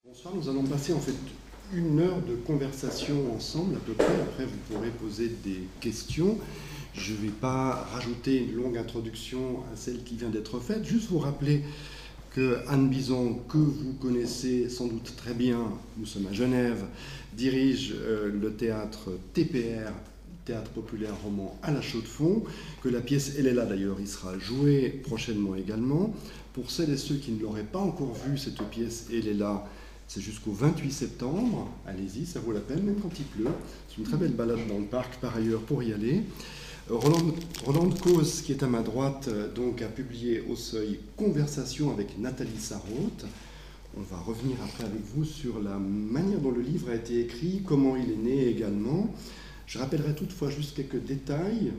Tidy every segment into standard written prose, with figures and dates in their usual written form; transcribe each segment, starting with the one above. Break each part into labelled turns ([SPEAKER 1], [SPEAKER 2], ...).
[SPEAKER 1] Bonsoir, nous allons passer en fait 1 heure de conversation ensemble à peu près. Après, vous pourrez poser des questions. Je ne vais pas rajouter une longue introduction à celle qui vient d'être faite. Juste vous rappeler que Anne Bison, que vous connaissez sans doute très bien, nous sommes à Genève, dirige le théâtre TPR, Théâtre Populaire Roman à la Chaux-de-Fonds, que la pièce Elle est là d'ailleurs, il sera joué prochainement également. Pour celles et ceux qui ne l'auraient pas encore vu, cette pièce Elle est là, c'est jusqu'au 28 septembre. Allez-y, ça vaut la peine, même quand il pleut. C'est une très belle balade dans le parc, par ailleurs, pour y aller. Roland Cause, qui est à ma droite, donc, a publié au Seuil Conversation avec Nathalie Sarraute. On va revenir après avec vous sur la manière dont le livre a été écrit, comment il est né également. Je rappellerai toutefois juste quelques détails.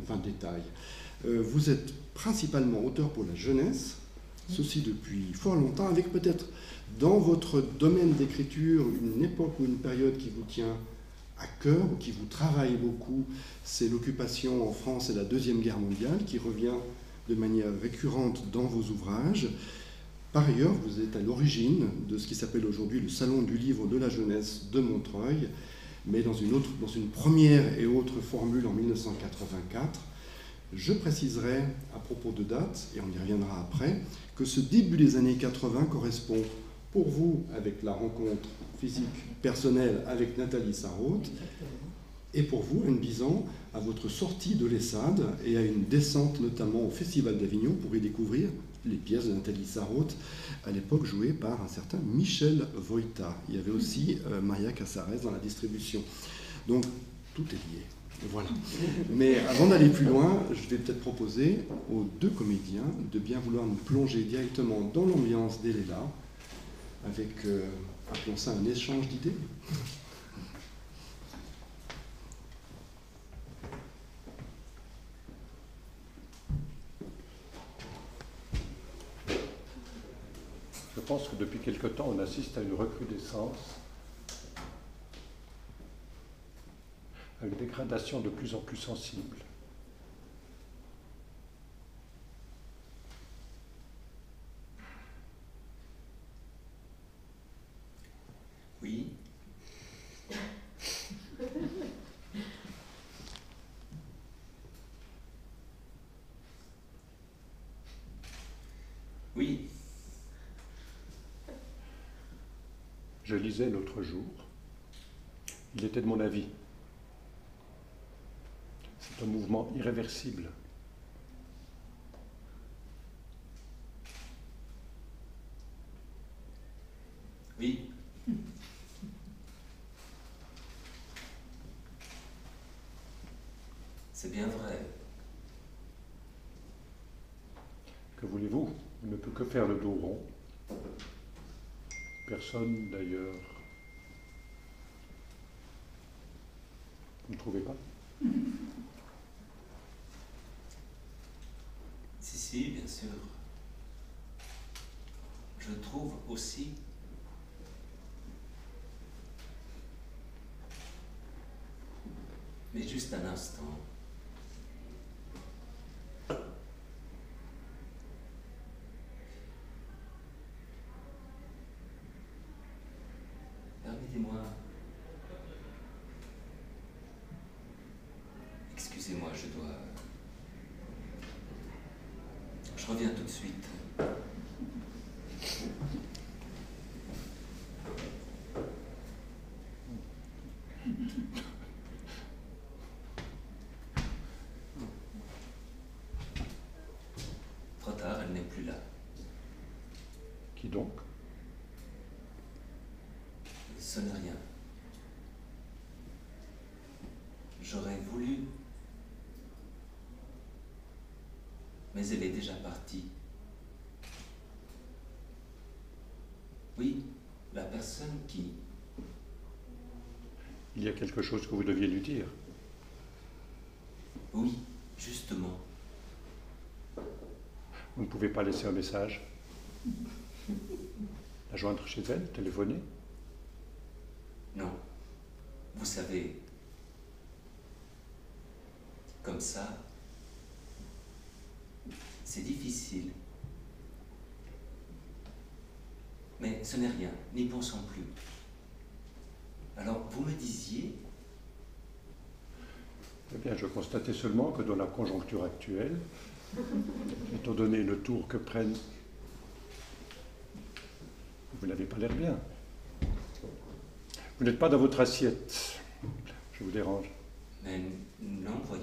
[SPEAKER 1] Vous êtes principalement auteur pour la jeunesse, ceci depuis fort longtemps, avec peut-être dans votre domaine d'écriture une époque ou une période qui vous tient à cœur, ou qui vous travaille beaucoup, c'est l'occupation en France et la Deuxième Guerre mondiale, qui revient de manière récurrente dans vos ouvrages. Par ailleurs, vous êtes à l'origine de ce qui s'appelle aujourd'hui le Salon du livre de la jeunesse de Montreuil, mais dans une première et autre formule en 1984. Je préciserai, à propos de date, et on y reviendra après, que ce début des années 80 correspond pour vous avec la rencontre physique personnelle avec Nathalie Sarraute, et pour vous, Anne Bison, à votre sortie de l'ESSAD et à une descente notamment au Festival d'Avignon pour y découvrir les pièces de Nathalie Sarraute, à l'époque jouées par un certain Michel Voïta. Il y avait aussi Maria Casares dans la distribution. Donc, tout est lié. Voilà. Mais avant d'aller plus loin, je vais peut-être proposer aux deux comédiens de bien vouloir nous plonger directement dans l'ambiance d'Elle est là, avec, appelons ça un échange d'idées.
[SPEAKER 2] Je pense que depuis quelque temps, on assiste à une recrudescence, à une dégradation de plus en plus sensible.
[SPEAKER 3] Oui. Oui.
[SPEAKER 2] Je lisais l'autre jour, il était de mon avis. C'est un mouvement irréversible.
[SPEAKER 3] Oui. C'est bien vrai.
[SPEAKER 2] Que voulez-vous? Il ne peut que faire le dos rond. Personne, d'ailleurs. Vous ne trouvez pas?
[SPEAKER 3] Si, bien sûr. Je trouve aussi. Mais juste un instant. Permettez-moi. Excusez-moi, je reviens tout de suite. Trop tard, elle n'est plus là.
[SPEAKER 2] Qui donc?
[SPEAKER 3] Ce n'est rien. J'aurais voulu, mais elle est déjà partie. Oui, la personne qui...
[SPEAKER 2] Il y a quelque chose que vous deviez lui dire.
[SPEAKER 3] Oui, justement.
[SPEAKER 2] Vous ne pouvez pas laisser un message? La joindre chez elle, téléphoner?
[SPEAKER 3] Non. Vous savez, comme ça, c'est difficile. Mais ce n'est rien, n'y pensons plus. Alors, vous me disiez...
[SPEAKER 2] Eh bien, je constatais seulement que dans la conjoncture actuelle, étant donné le tour que prennent... Vous n'avez pas l'air bien. Vous n'êtes pas dans votre assiette. Je vous dérange.
[SPEAKER 3] Mais non, voyons.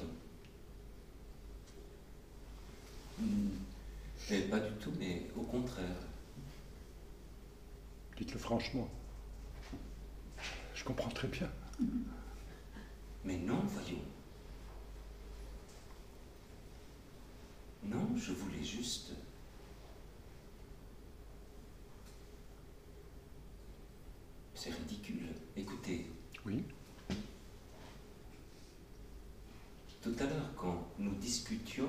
[SPEAKER 3] Mais pas du tout, mais au contraire.
[SPEAKER 2] Dites-le franchement. Je comprends très bien.
[SPEAKER 3] Mais non, voyons. Non, je voulais juste... C'est ridicule. Écoutez.
[SPEAKER 2] Oui.
[SPEAKER 3] Tout à l'heure, quand nous discutions...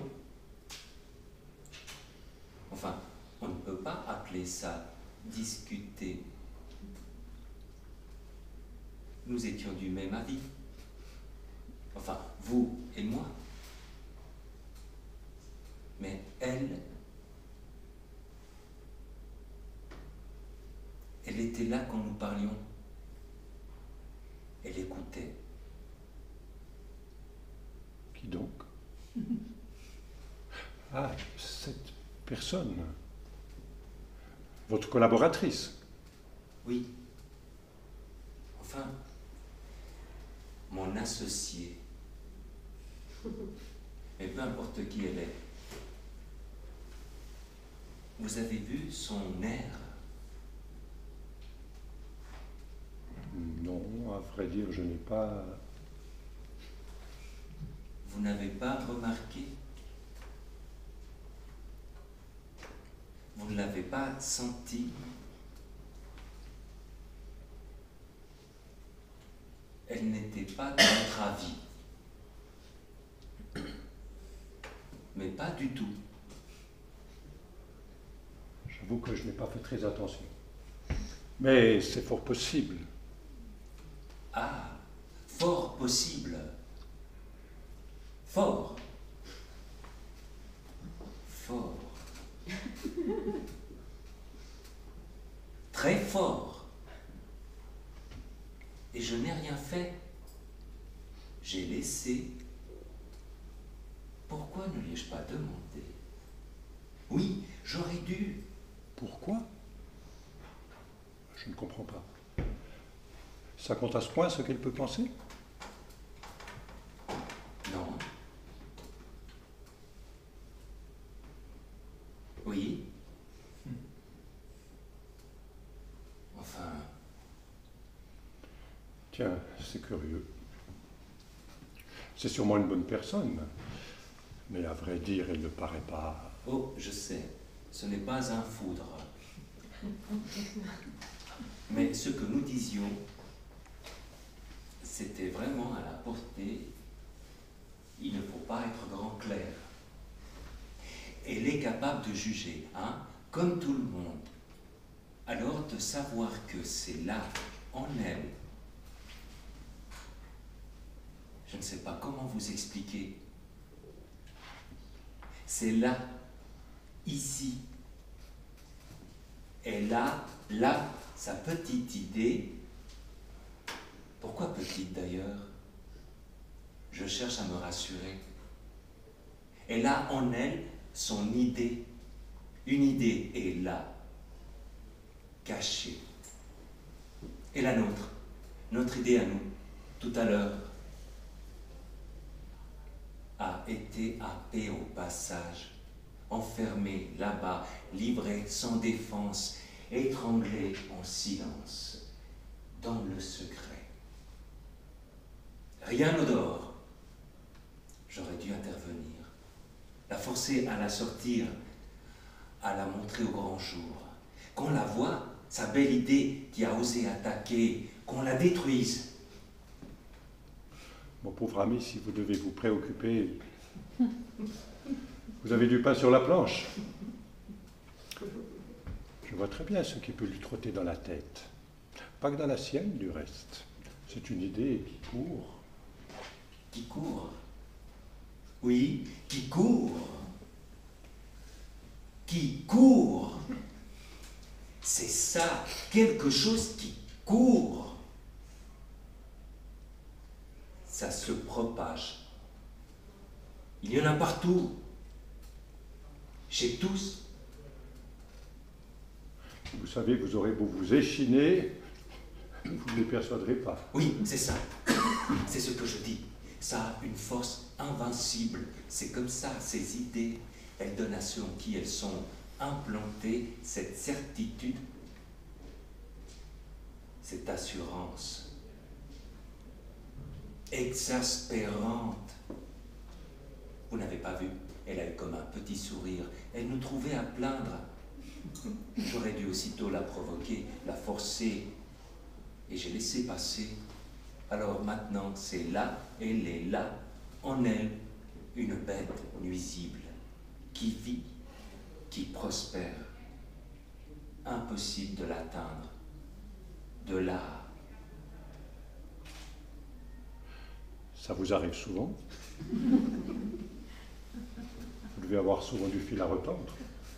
[SPEAKER 3] Enfin, on ne peut pas appeler ça discuter. Nous étions du même avis. Enfin, vous et moi. Mais elle était là quand nous parlions. Elle écoutait.
[SPEAKER 2] Qui donc? Ah, cette personne. Votre collaboratrice.
[SPEAKER 3] Oui. Enfin, mon associée. Mais peu importe qui elle est. Vous avez vu son air?
[SPEAKER 2] Non, à vrai dire, je n'ai pas...
[SPEAKER 3] Vous n'avez pas remarqué? Vous ne l'avez pas senti? Elle n'était pas de votre avis. Mais pas du tout.
[SPEAKER 2] J'avoue que je n'ai pas fait très attention. Mais c'est fort possible.
[SPEAKER 3] Ah, fort possible. Fort. Fort. Très fort. Et je n'ai rien fait. J'ai laissé. Pourquoi ne l'ai-je pas demandé? Oui, j'aurais dû.
[SPEAKER 2] Pourquoi? Je ne comprends pas. Ça compte à ce point ce qu'elle peut penser?
[SPEAKER 3] Non. Oui. Enfin...
[SPEAKER 2] Tiens, c'est curieux. C'est sûrement une bonne personne. Mais à vrai dire, elle ne paraît pas...
[SPEAKER 3] Oh, je sais, ce n'est pas un foudre. Mais ce que nous disions, c'était vraiment à la portée. Il ne faut pas être grand clair. Elle est capable de juger, hein, comme tout le monde. Alors de savoir que c'est là, en elle, je ne sais pas comment vous expliquer. C'est là, ici. Elle a là sa petite idée. Pourquoi petite d'ailleurs? Je cherche à me rassurer. Elle a en elle son idée. Une idée est là, cachée. Et la nôtre, notre idée à nous, tout à l'heure, a été happée au passage, enfermée là-bas, livrée sans défense, étranglée en silence, dans le secret. Rien n'odore. J'aurais dû intervenir, la forcer à la sortir, à la montrer au grand jour. Qu'on la voie, sa belle idée qui a osé attaquer, qu'on la détruise.
[SPEAKER 2] Mon pauvre ami, si vous devez vous préoccuper, vous avez du pain sur la planche. Je vois très bien ce qui peut lui trotter dans la tête. Pas que dans la sienne, du reste. C'est une idée qui court.
[SPEAKER 3] Qui court? Oui, qui court. Qui court. C'est ça, quelque chose qui court. Ça se propage. Il y en a partout, chez tous.
[SPEAKER 2] Vous savez, vous aurez beau vous échiner, vous ne les persuaderez pas.
[SPEAKER 3] Oui, c'est ça. C'est ce que je dis. Ça a une force invincible. C'est comme ça, ces idées. Elles donnent à ceux en qui elles sont implantées cette certitude, cette assurance exaspérante. Vous n'avez pas vu, elle a eu comme un petit sourire. Elle nous trouvait à plaindre. J'aurais dû aussitôt la provoquer, la forcer, et j'ai laissé passer. Alors maintenant, c'est là, elle est là, en elle, une bête nuisible, qui vit, qui prospère. Impossible de l'atteindre. De là.
[SPEAKER 2] Ça vous arrive souvent? Vous devez avoir souvent du fil à retordre.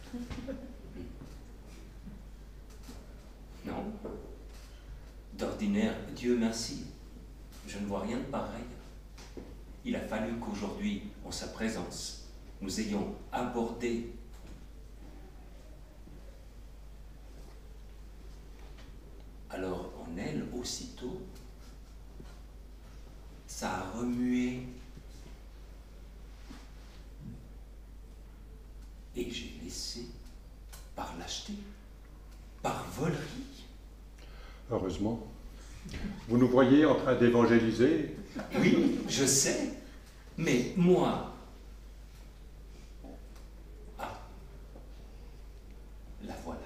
[SPEAKER 3] Non. D'ordinaire, Dieu merci, je ne vois rien de pareil. Il a fallu qu'aujourd'hui, en sa présence, nous ayons abordé alors en elle, aussitôt, ça a remué. Et j'ai laissé, par lâcheté, par volerie.
[SPEAKER 2] Heureusement. Vous nous voyez en train d'évangéliser?
[SPEAKER 3] Oui, je sais, mais moi... Ah, la voilà.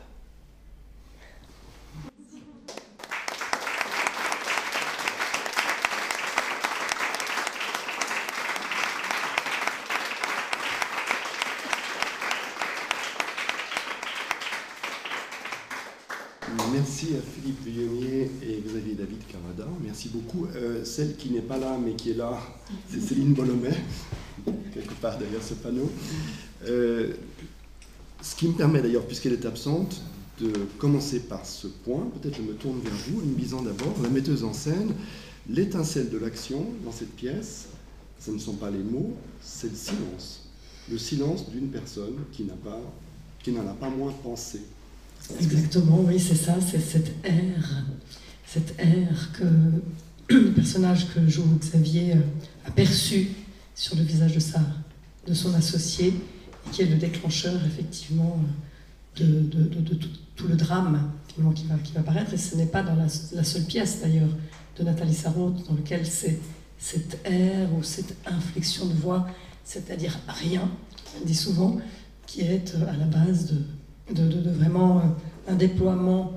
[SPEAKER 1] Merci à Philippe Villonnier et Xavier David Cavada. Merci beaucoup. Celle qui n'est pas là, mais qui est là, c'est Céline Bolomet, quelque part derrière ce panneau. Ce qui me permet d'ailleurs, puisqu'elle est absente, de commencer par ce point. Peut-être je me tourne vers vous, en me disant d'abord, la metteuse en scène, l'étincelle de l'action dans cette pièce, ce ne sont pas les mots, c'est le silence. Le silence d'une personne qui n'en a pas moins pensé.
[SPEAKER 4] Exactement, oui, c'est ça, c'est cet air que le personnage que joue Xavier a perçu sur le visage de son associé, et qui est le déclencheur, effectivement, de tout le drame finalement, qui va apparaître. Et ce n'est pas dans la seule pièce, d'ailleurs, de Nathalie Sarraute, dans lequel c'est cet air ou cette inflexion de voix, c'est-à-dire rien, on dit souvent, qui est à la base de vraiment un déploiement,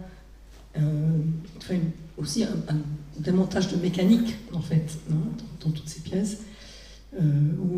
[SPEAKER 4] aussi un démontage de mécanique, en fait, hein, dans toutes ces pièces, où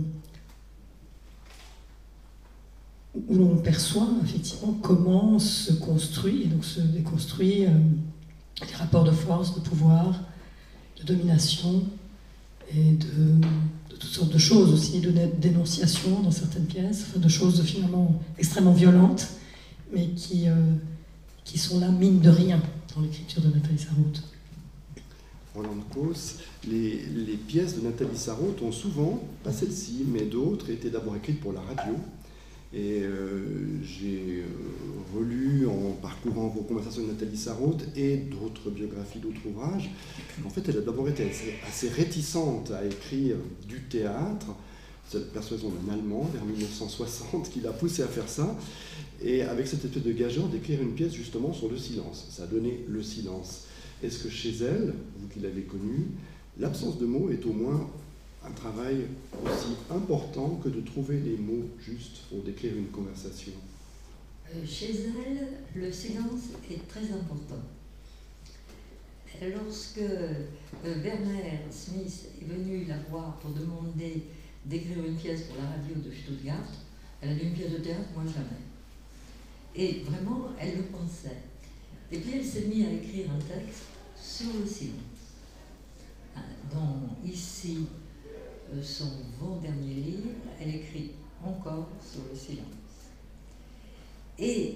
[SPEAKER 4] l'on perçoit effectivement comment se construit, et donc se déconstruit les rapports de force, de pouvoir, de domination, et de toutes sortes de choses aussi, de dénonciation dans certaines pièces, enfin, de choses finalement extrêmement violentes, mais qui sont là, mine de rien, dans l'écriture de Nathalie Sarraute.
[SPEAKER 1] Roland Causse, les pièces de Nathalie Sarraute ont souvent, pas celle-ci, mais d'autres, été d'abord écrites pour la radio. Et j'ai relu, en parcourant vos conversations de Nathalie Sarraute et d'autres biographies, d'autres ouvrages, en fait, elle a d'abord été assez réticente à écrire du théâtre. C'est la persuasion d'un Allemand, vers 1960, qui l'a poussé à faire ça, et avec cette espèce de gageure d'écrire une pièce justement sur le silence. Ça a donné le silence. Est-ce que chez elle, vous qui l'avez connue, l'absence de mots est au moins un travail aussi important que de trouver les mots justes pour décrire une conversation?
[SPEAKER 5] Chez elle, le silence est très important. Lorsque Werner Smith est venu la voir pour demander d'écrire une pièce pour la radio de Stuttgart, elle a dit une pièce de théâtre, moi jamais. Et vraiment, elle le pensait. Et puis elle s'est mise à écrire un texte sur le silence. Dans Ici, son avant-dernier livre, elle écrit encore sur le silence. Et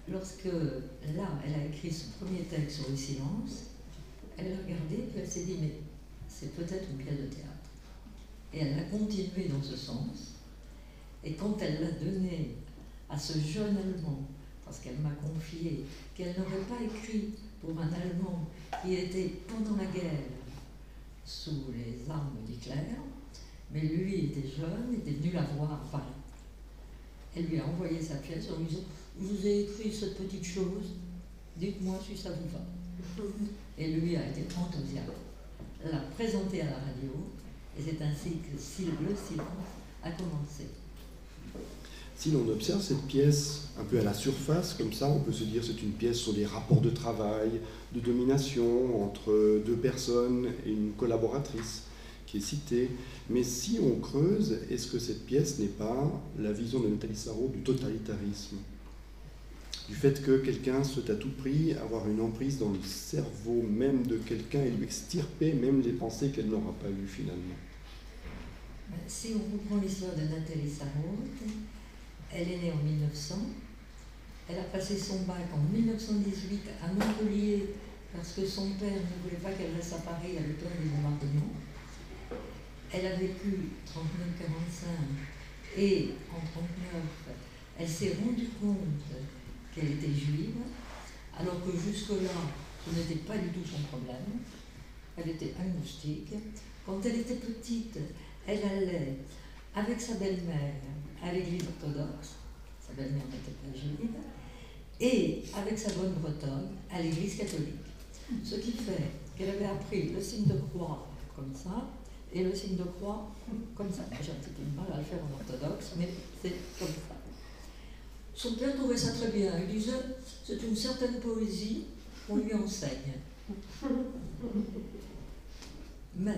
[SPEAKER 5] lorsque, là, elle a écrit ce premier texte sur le silence, elle a regardé, puis elle s'est dit, mais c'est peut-être une pièce de théâtre. Et elle a continué dans ce sens. Et quand elle l'a donné à ce jeune Allemand, parce qu'elle m'a confié qu'elle n'aurait pas écrit pour un Allemand qui était pendant la guerre sous les armes d'Hitler, mais lui était jeune, était venu la voir à Paris. Elle lui a envoyé sa pièce en lui disant « Je vous ai écrit cette petite chose, dites-moi si ça vous va. » Et lui a été enthousiaste, l'a présenté à la radio, et c'est ainsi que le silence a commencé.
[SPEAKER 1] Si l'on observe cette pièce un peu à la surface, comme ça, on peut se dire que c'est une pièce sur des rapports de travail, de domination entre deux personnes et une collaboratrice qui est citée. Mais si on creuse, est-ce que cette pièce n'est pas la vision de Nathalie Sarraute du totalitarisme ? Du fait que quelqu'un souhaite à tout prix avoir une emprise dans le cerveau même de quelqu'un et lui extirper même les pensées qu'elle n'aura pas eues finalement.
[SPEAKER 5] Si on reprend l'histoire de Nathalie Sarraute, elle est née en 1900, elle a passé son bac en 1918 à Montpellier parce que son père ne voulait pas qu'elle reste à Paris à l'automne des bombardements. Elle a vécu 39-45 et en 1939, elle s'est rendue compte qu'elle était juive, alors que jusque-là, ce n'était pas du tout son problème. Elle était agnostique. Quand elle était petite, elle allait avec sa belle-mère à l'église orthodoxe, sa belle-mère n'était pas juive, et avec sa bonne bretonne à l'église catholique. Ce qui fait qu'elle avait appris le signe de croix comme ça, et le signe de croix comme ça. J'ai un petit peu de mal à le faire en orthodoxe, mais c'est comme ça. Son père trouvait ça très bien. Il disait, c'est une certaine poésie qu'on lui enseigne. Mais,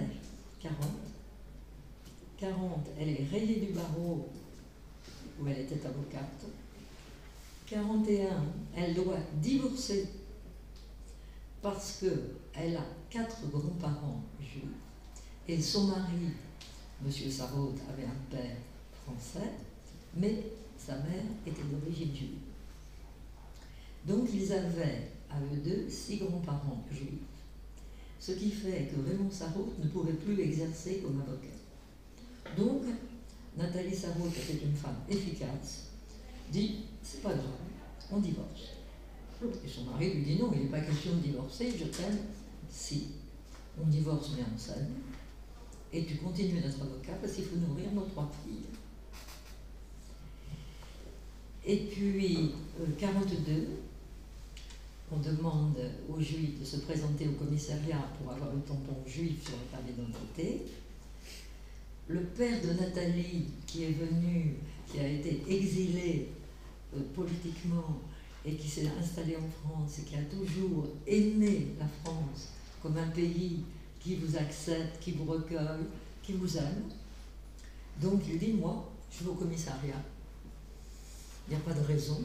[SPEAKER 5] 40, elle est rayée du barreau où elle était avocate. 41, elle doit divorcer parce qu'elle a 4 grands-parents juifs et son mari, M. Sarraute, avait un père français, mais sa mère était d'origine juive. Donc ils avaient, à eux deux, 6 grands-parents juifs, ce qui fait que Raymond Sarraute ne pouvait plus exercer comme avocat. Donc, Nathalie Sarraute était une femme efficace, dit « c'est pas grave, on divorce ». Et son mari lui dit « non, il n'est pas question de divorcer, je t'aime, si, on divorce mais on s'aime, et tu continues d'être avocat parce qu'il faut nourrir nos 3 filles ». Et puis, 42, on demande aux Juifs de se présenter au commissariat pour avoir le tampon juif sur la carte d'identité. Le père de Nathalie, qui est venu, qui a été exilé politiquement et qui s'est installé en France et qui a toujours aimé la France comme un pays qui vous accepte, qui vous recueille, qui vous aime. Donc il dit, moi, je vais au commissariat. Il n'y a pas de raison.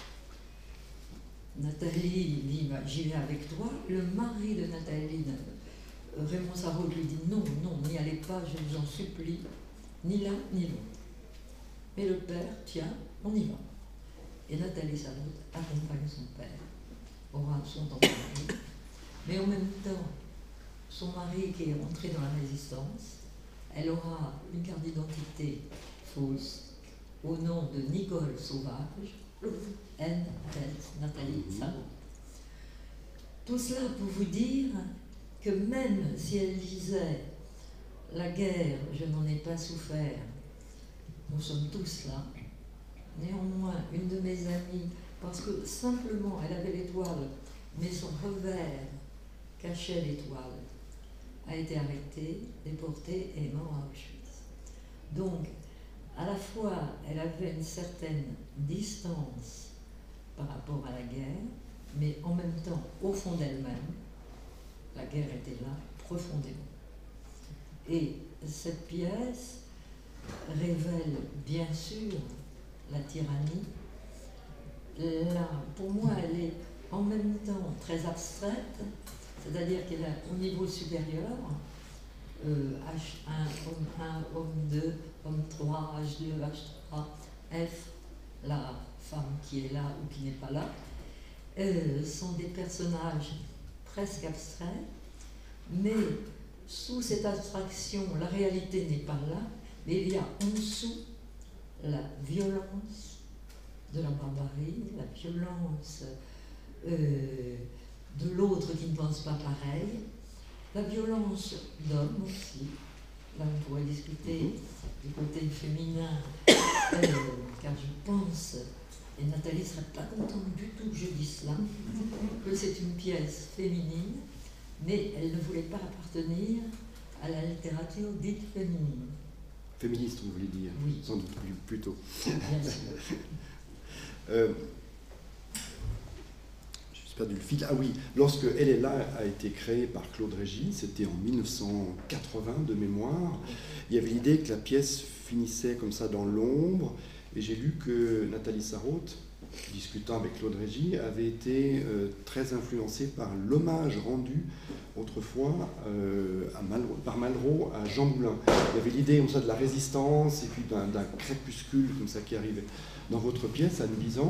[SPEAKER 5] Nathalie dit, bah, j'y vais avec toi. Le mari de Nathalie, Raymond Sarraute, lui dit, non, non, n'y allez pas, je vous en supplie, ni l'un ni l'autre. Mais le père, tiens, on y va. Et Nathalie Sarraute accompagne son père, aura son temps de mari. Mais en même temps, son mari qui est rentré dans la résistance, elle aura une carte d'identité fausse, au nom de Nicole Sauvage, Nathalie Sarraute. Tout cela pour vous dire que même si elle disait « la guerre, je n'en ai pas souffert, nous sommes tous là », néanmoins, une de mes amies, parce que simplement elle avait l'étoile, mais son revers cachait l'étoile, a été arrêtée, déportée et est morte à Auschwitz. Donc, à la fois, elle avait une certaine distance par rapport à la guerre, mais en même temps, au fond d'elle-même, la guerre était là, profondément. Et cette pièce révèle bien sûr la tyrannie. Là, pour moi, elle est en même temps très abstraite, c'est-à-dire qu'elle est au niveau supérieur, H1, homme 1, homme 2, homme 3, H2, H3, F, la femme qui est là ou qui n'est pas là, sont des personnages presque abstraits, mais sous cette abstraction, la réalité n'est pas là, mais il y a en dessous la violence de la barbarie, la violence de l'autre qui ne pense pas pareil, la violence d'hommes aussi. Là, on pourrait discuter du côté féminin, car je pense, et Nathalie ne serait pas contente du tout que je dise cela, que c'est une pièce féminine, mais elle ne voulait pas appartenir à la littérature dite féminine.
[SPEAKER 1] Féministe, vous voulez dire?
[SPEAKER 5] Oui.
[SPEAKER 1] Sans doute plutôt.
[SPEAKER 5] Bien sûr.
[SPEAKER 1] J'ai perdu le fil. Ah oui, lorsque Elle est là a été créée par Claude Régis, c'était en 1980 de mémoire, il y avait l'idée que la pièce finissait comme ça dans l'ombre, et j'ai lu que Nathalie Sarraute, discutant avec Claude Régis, avait été très influencée par l'hommage rendu autrefois par Malraux à Jean Moulin. Il y avait l'idée comme ça de la résistance et puis d'un crépuscule comme ça qui arrivait. Dans votre pièce, Anne Bizan,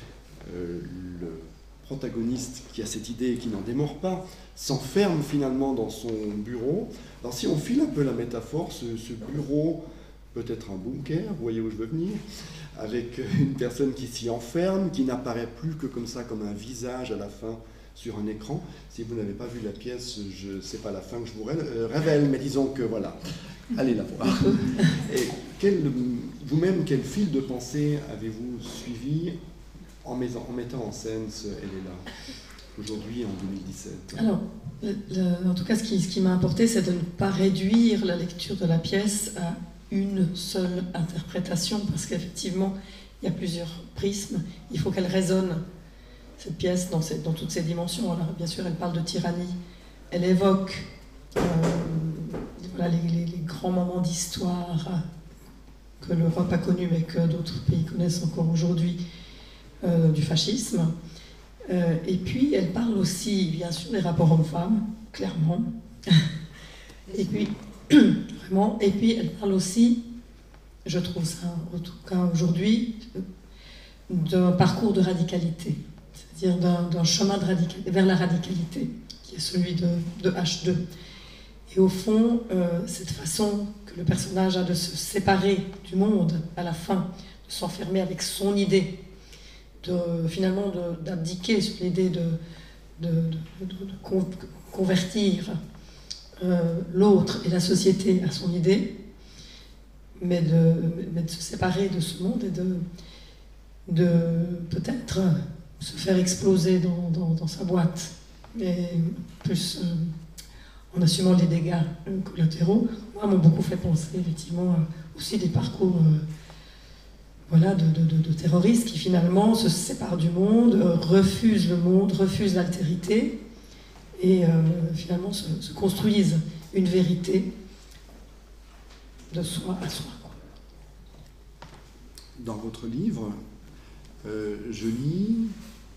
[SPEAKER 1] le protagoniste qui a cette idée et qui n'en démord pas, s'enferme finalement dans son bureau. Alors si on file un peu la métaphore, ce bureau peut être un bunker, vous voyez où je veux venir, avec une personne qui s'y enferme, qui n'apparaît plus que comme ça, comme un visage à la fin sur un écran. Si vous n'avez pas vu la pièce, je sais pas la fin que je vous révèle, mais disons que voilà, allez la voir. Et vous-même, quel fil de pensée avez-vous suivi en mettant en scène ce Elle est là, aujourd'hui en 2017?
[SPEAKER 4] Alors, en tout cas, ce qui m'a importé, c'est de ne pas réduire la lecture de la pièce à une seule interprétation, parce qu'effectivement, il y a plusieurs prismes. Il faut qu'elle résonne, cette pièce, dans toutes ses dimensions. Alors, bien sûr, elle parle de tyrannie. Elle évoque voilà, les grands moments d'histoire que l'Europe a connus, mais que d'autres pays connaissent encore aujourd'hui, du fascisme. Et puis, elle parle aussi, bien sûr, des rapports hommes-femmes, clairement. Et puis, vraiment, et puis elle parle aussi, je trouve ça, en tout cas aujourd'hui, d'un parcours de radicalité, c'est-à-dire d'un chemin vers la radicalité, qui est celui de H2. Et au fond, cette façon que le personnage a de se séparer du monde à la fin, de s'enfermer avec son idée, finalement d'abdiquer sur l'idée de convertir l'autre et la société à son idée, mais de se séparer de ce monde et de peut-être se faire exploser dans sa boîte, mais plus en assumant les dégâts collatéraux. Moi, m'ont beaucoup fait penser effectivement aussi des parcours voilà, de terroristes qui finalement se séparent du monde, refusent le monde, refusent l'altérité, et finalement se construisent une vérité de soi à soi.
[SPEAKER 1] Dans votre livre, je lis,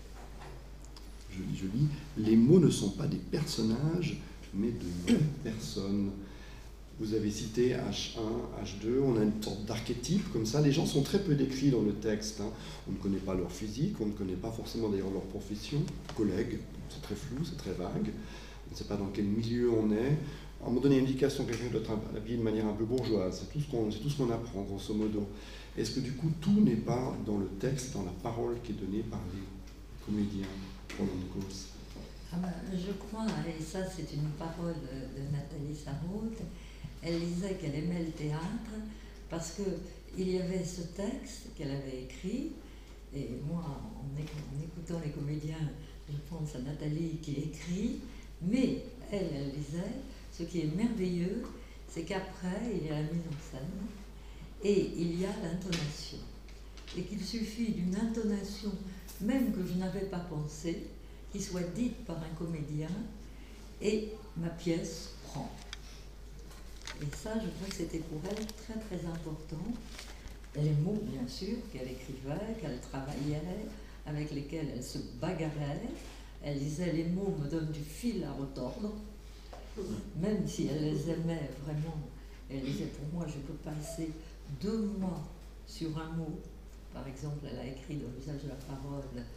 [SPEAKER 1] les mots ne sont pas des personnages, mais de personnes. Vous avez cité H1, H2, on a une sorte d'archétype comme ça. Les gens sont très peu décrits dans le texte. Hein. On ne connaît pas leur physique, on ne connaît pas forcément d'ailleurs leur profession, collègues, c'est très flou, c'est très vague. On ne sait pas dans quel milieu on est. À un moment donné, l'indication que quelqu'un doit être habillé de manière un peu bourgeoise, c'est tout ce qu'on apprend, grosso modo. Est-ce que du coup, tout n'est pas dans le texte, dans la parole qui est donnée par les comédiens pendant une course?
[SPEAKER 5] Je crois, et ça c'est une parole de Nathalie Sarraute, elle disait qu'elle aimait le théâtre parce qu'il y avait ce texte qu'elle avait écrit, et moi, en écoutant les comédiens, je pense à Nathalie qui écrit, mais elle disait, ce qui est merveilleux, c'est qu'après, il y a la mise en scène et il y a l'intonation. Et qu'il suffit d'une intonation, même que je n'avais pas pensé, qui soit dite par un comédien, et ma pièce prend. Et ça, je crois que c'était pour elle très très important. Et les mots, bien sûr, qu'elle écrivait, qu'elle travaillait, avec lesquels elle se bagarrait. Elle disait, les mots me donnent du fil à retordre, même si elle les aimait vraiment. Elle disait, pour moi, je peux passer 2 mois sur un mot. Par exemple, elle a écrit dans l'usage de la parole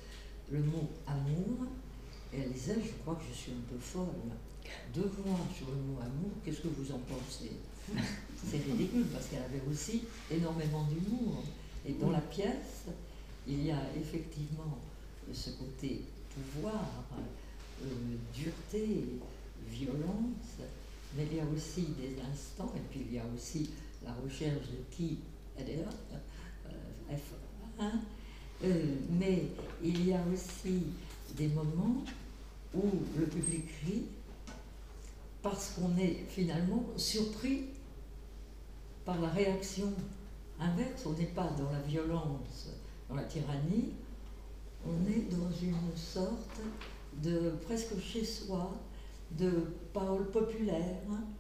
[SPEAKER 5] le mot amour, et elle disait, je crois que je suis un peu folle. 2 mois sur le mot amour, qu'est-ce que vous en pensez? C'est ridicule parce qu'elle avait aussi énormément d'humour. Et dans la pièce, il y a effectivement ce côté pouvoir, dureté, violence, mais il y a aussi des instants, et puis il y a aussi la recherche de qui elle est là, F1, mais il y a aussi des moments où le public rit parce qu'on est finalement surpris par la réaction inverse. On n'est pas dans la violence, dans la tyrannie, on est dans une sorte de presque chez soi, de paroles populaires.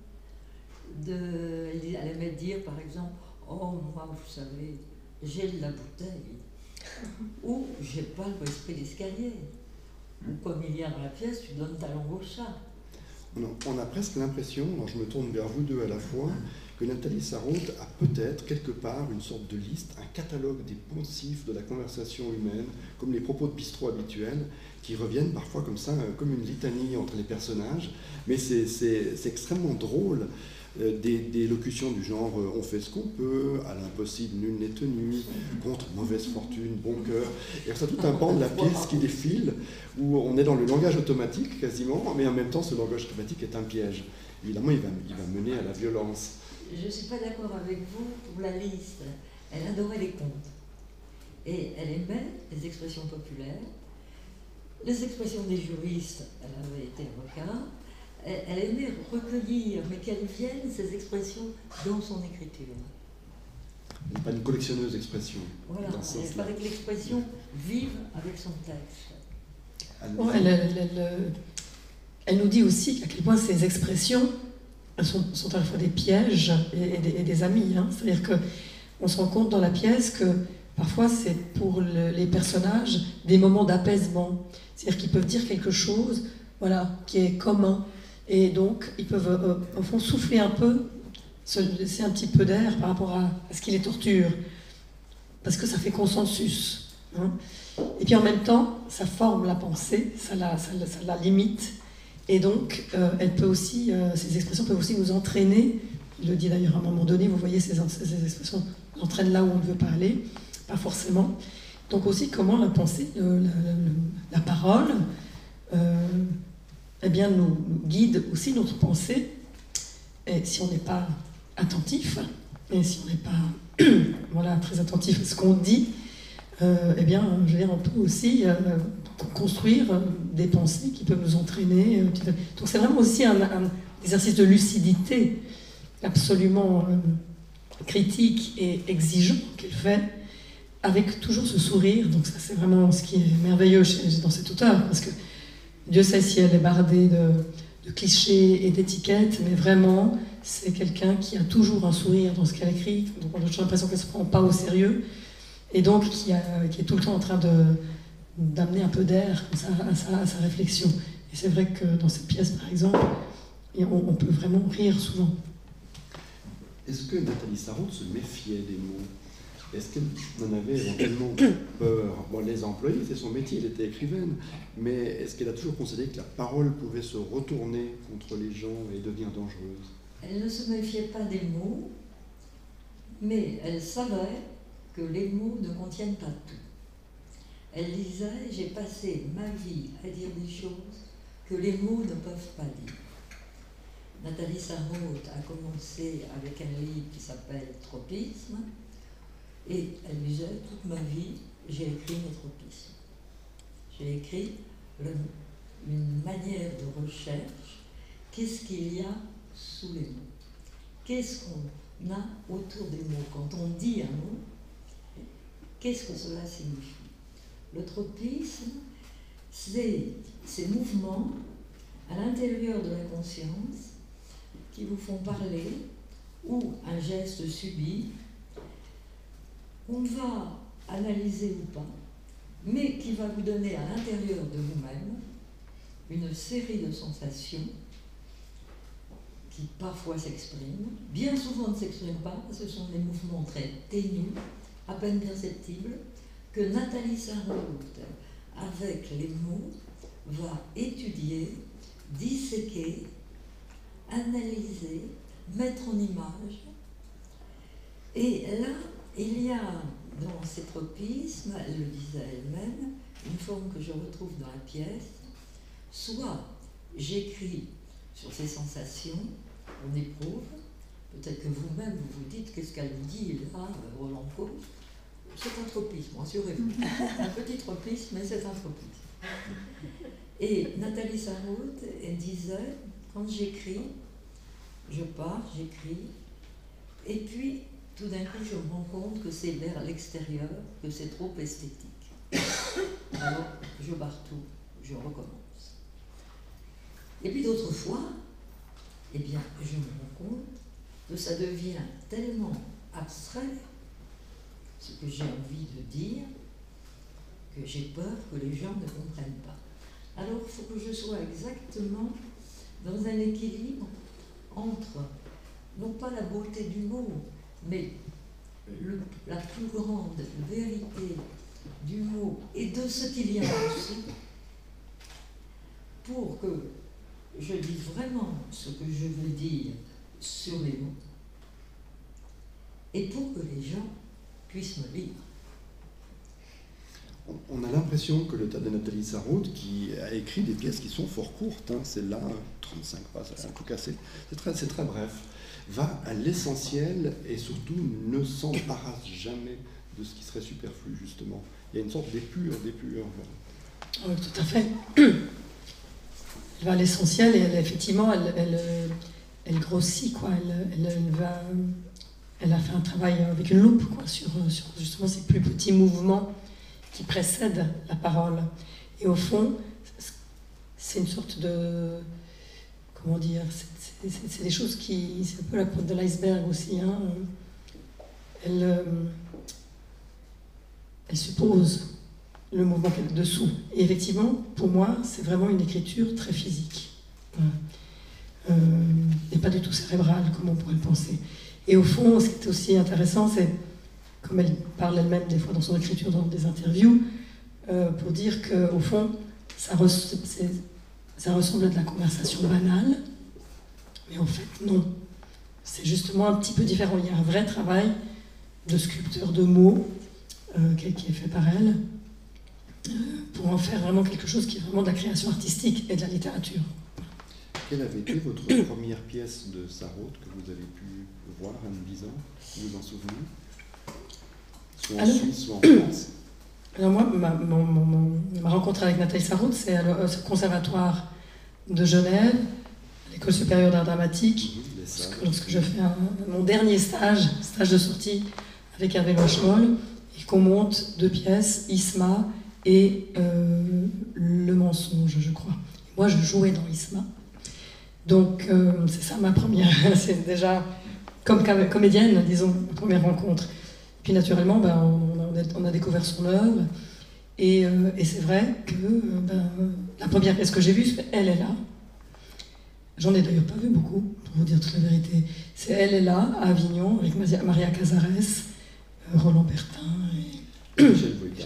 [SPEAKER 5] Elle aimait dire par exemple, oh moi vous savez, j'ai de la bouteille, ou j'ai pas le respect d'escalier, ou comme il y a dans la pièce, tu donnes ta langue au chat.
[SPEAKER 1] On a presque l'impression, alors je me tourne vers vous deux à la fois, que Nathalie Sarraute a peut-être quelque part une sorte de liste, un catalogue des poncifs de la conversation humaine, comme les propos de bistrot habituels, qui reviennent parfois comme ça, comme une litanie entre les personnages. Mais c'est extrêmement drôle, des locutions du genre « on fait ce qu'on peut »,« à l'impossible, nul n'est tenu »,« contre mauvaise fortune, bon cœur ». Et ça, tout un pan de la pièce qui défile, où on est dans le langage automatique quasiment, mais en même temps, ce langage automatique est un piège. Évidemment, il va mener à la violence.
[SPEAKER 5] Je ne suis pas d'accord avec vous pour la liste. Elle adorait les contes. Et elle aimait les expressions populaires, les expressions des juristes. Elle avait été avocat. Elle aimait recueillir, mais qu'elles viennent, ces expressions, dans son écriture.
[SPEAKER 1] Elle n'est pas une collectionneuse d'expressions.
[SPEAKER 5] Voilà, il fallait que l'expression vive avec son texte.
[SPEAKER 4] Bon, elle nous dit aussi à quel point ces expressions sont à la fois des pièges et des amis. Hein. C'est-à-dire qu'on se rend compte dans la pièce que parfois c'est pour les personnages des moments d'apaisement. C'est-à-dire qu'ils peuvent dire quelque chose, voilà, qui est commun. Et donc ils peuvent au fond souffler un peu, se laisser un petit peu d'air par rapport à ce qui les torture. Parce que ça fait consensus. Hein. Et puis en même temps, ça forme la pensée, ça la limite. Et donc, elle peut aussi, ces expressions peuvent aussi nous entraîner. Il le dit d'ailleurs à un moment donné, vous voyez, ces expressions nous entraînent là où on ne veut pas aller, pas forcément. Donc aussi, comment la pensée, la parole, eh bien, nous guide aussi notre pensée. Et si on n'est pas attentif, et si on n'est pas voilà, très attentif à ce qu'on dit, eh bien, je veux dire, on peut aussi construire des pensées qui peuvent nous entraîner. Donc c'est vraiment aussi un exercice de lucidité absolument critique et exigeant qu'elle fait, avec toujours ce sourire. Donc ça, c'est vraiment ce qui est merveilleux dans cet auteur, parce que Dieu sait si elle est bardée de clichés et d'étiquettes, mais vraiment, c'est quelqu'un qui a toujours un sourire dans ce qu'elle écrit. Donc on a toujours l'impression qu'elle ne se prend pas au sérieux, et donc qui est tout le temps en train d'amener un peu d'air à sa réflexion. Et c'est vrai que dans cette pièce, par exemple, on peut vraiment rire souvent.
[SPEAKER 1] Est-ce que Nathalie Sarraute se méfiait des mots? Est-ce qu'elle en avait éventuellement peur? Bon, les employés, c'est son métier, elle était écrivaine, mais est-ce qu'elle a toujours considéré que la parole pouvait se retourner contre les gens et devenir dangereuse?
[SPEAKER 5] Elle ne se méfiait pas des mots, mais elle savait que les mots ne contiennent pas tout. Elle disait, j'ai passé ma vie à dire des choses que les mots ne peuvent pas dire. Nathalie Sarraute a commencé avec un livre qui s'appelle Tropisme, et elle disait, toute ma vie, j'ai écrit mes tropismes. J'ai écrit une manière de recherche, qu'est-ce qu'il y a sous les mots? Qu'est-ce qu'on a autour des mots? Quand on dit un mot, qu'est-ce que cela signifie? Le tropisme, c'est ces mouvements à l'intérieur de la conscience qui vous font parler, ou un geste subi, qu'on va analyser ou pas, mais qui va vous donner à l'intérieur de vous-même une série de sensations qui parfois s'expriment, bien souvent ne s'expriment pas, ce sont des mouvements très ténus, à peine perceptibles, que Nathalie Sarraute avec les mots, va étudier, disséquer, analyser, mettre en image. Et là, il y a dans ces tropismes, elle le disait elle-même, une forme que je retrouve dans la pièce. Soit j'écris sur ces sensations qu'on éprouve, peut-être que vous-même vous vous dites qu'est-ce qu'elle dit là, Roland Coase. C'est un tropisme, rassurez-vous. Un petit tropisme, mais c'est un tropisme. Et Nathalie Sarraute, elle disait, quand j'écris, je pars, j'écris, et puis tout d'un coup je me rends compte que c'est vers l'extérieur, que c'est trop esthétique. Alors je barre tout, je recommence. Et puis d'autres fois, eh bien, je me rends compte que ça devient tellement abstrait, ce que j'ai envie de dire, que j'ai peur que les gens ne comprennent pas. Alors il faut que je sois exactement dans un équilibre entre, non pas la beauté du mot, mais la plus grande vérité du mot et de ce qu'il y a aussi, pour que je dise vraiment ce que je veux dire sur les mots, et pour que les gens puissent me lire.
[SPEAKER 1] On a l'impression que le tas de Nathalie Sarraute, qui a écrit des pièces qui sont fort courtes, hein, c'est là 35 pages, c'est un coup cassé, c'est très bref, va à l'essentiel et surtout ne s'embarrasse jamais de ce qui serait superflu, justement. Il y a une sorte d'épure.
[SPEAKER 4] Oui, tout à fait. Elle va à l'essentiel et effectivement, elle grossit, quoi. Elle a fait un travail avec une loupe, quoi, sur justement ces plus petits mouvements qui précèdent la parole. Et au fond, c'est une sorte de... Comment dire, c'est des choses qui... C'est un peu la pointe de l'iceberg aussi. Hein. Elle suppose le mouvement qu'il y a dessous. Et effectivement, pour moi, c'est vraiment une écriture très physique. Et pas du tout cérébrale, comme on pourrait le penser. Et au fond, ce qui est aussi intéressant, c'est, comme elle parle elle-même des fois dans son écriture, dans des interviews, pour dire qu'au fond, ça ressemble à de la conversation banale, mais en fait, non. C'est justement un petit peu différent. Il y a un vrai travail de sculpteur de mots qui est fait par elle, pour en faire vraiment quelque chose qui est vraiment de la création artistique et de la littérature.
[SPEAKER 1] Quelle avait été votre première pièce de Sarraute que vous avez pu voir à 10 ans? Vous vous en souvenez? Soit en Suisse, soit en France.
[SPEAKER 4] Alors moi, ma rencontre avec Nathalie Sarraute, c'est au Conservatoire de Genève, l'École supérieure d'art dramatique, lorsque je fais mon dernier stage de sortie avec Hervé Lochemol, et qu'on monte 2 pièces, Isma et Le mensonge, je crois. Et moi, je jouais dans Isma. Donc, c'est ça ma première, c'est déjà, comme comédienne, disons, ma première rencontre. Puis naturellement, on a découvert son œuvre, et c'est vrai que la première pièce que j'ai vue, c'est Elle est là. J'en ai d'ailleurs pas vu beaucoup, pour vous dire toute la vérité. C'est Elle est là, à Avignon, avec Maria Casares, Roland Bertin et
[SPEAKER 1] Michel Boyka.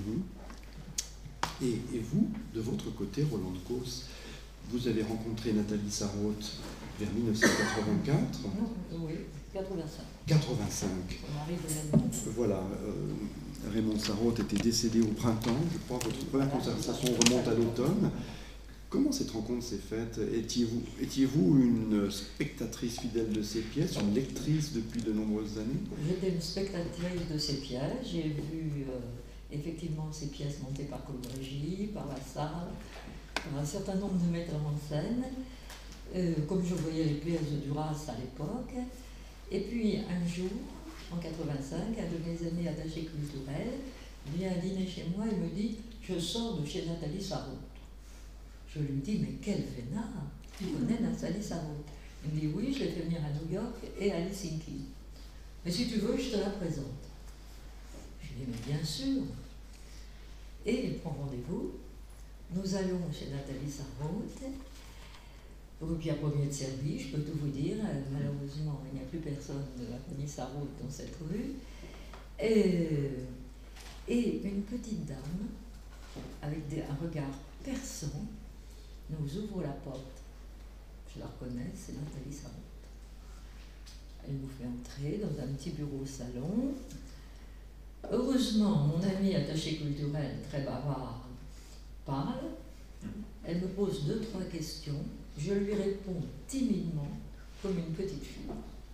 [SPEAKER 1] Et vous, de votre côté, Roland Coase, vous avez rencontré Nathalie Sarraute vers 1984.
[SPEAKER 5] Oui, 85.
[SPEAKER 1] 85.
[SPEAKER 5] On arrive de la...
[SPEAKER 1] Voilà, Raymond Sarraute était décédé au printemps, je crois. Votre première conversation remonte à l'automne. Comment cette rencontre s'est faite? Étiez-vous une spectatrice fidèle de ces pièces, une lectrice depuis de nombreuses années?
[SPEAKER 5] J'étais une spectatrice de ces pièces. J'ai vu effectivement ces pièces montées par Colbrégis, par La Salle, par un certain nombre de metteurs en scène, comme je voyais les pièces de Duras à l'époque. Et puis un jour, en 85, un de mes amis attachés culturels vient dîner chez moi et me dit « Je sors de chez Nathalie Sarraute ». Je lui dis « Mais quel vénard! Tu connais Nathalie Sarraute ?» Il me dit « Oui, je l'ai fait venir à New York et à Helsinki. Mais si tu veux, je te la présente. » Je lui dis « Mais bien sûr !» Et il prend rendez-vous. Nous allons chez Nathalie Sarraute, rue Pierre Ier de Serbie, je peux tout vous dire. Malheureusement, il n'y a plus personne de la famille Sarraute dans cette rue. Et une petite dame avec un regard perçant, nous ouvre la porte. Je la reconnais, c'est Nathalie Sarraute. Elle nous fait entrer dans un petit bureau salon. Heureusement, mon ami attaché culturel, très bavard, parle. Elle me pose 2-3 questions. Je lui réponds timidement, comme une petite fille.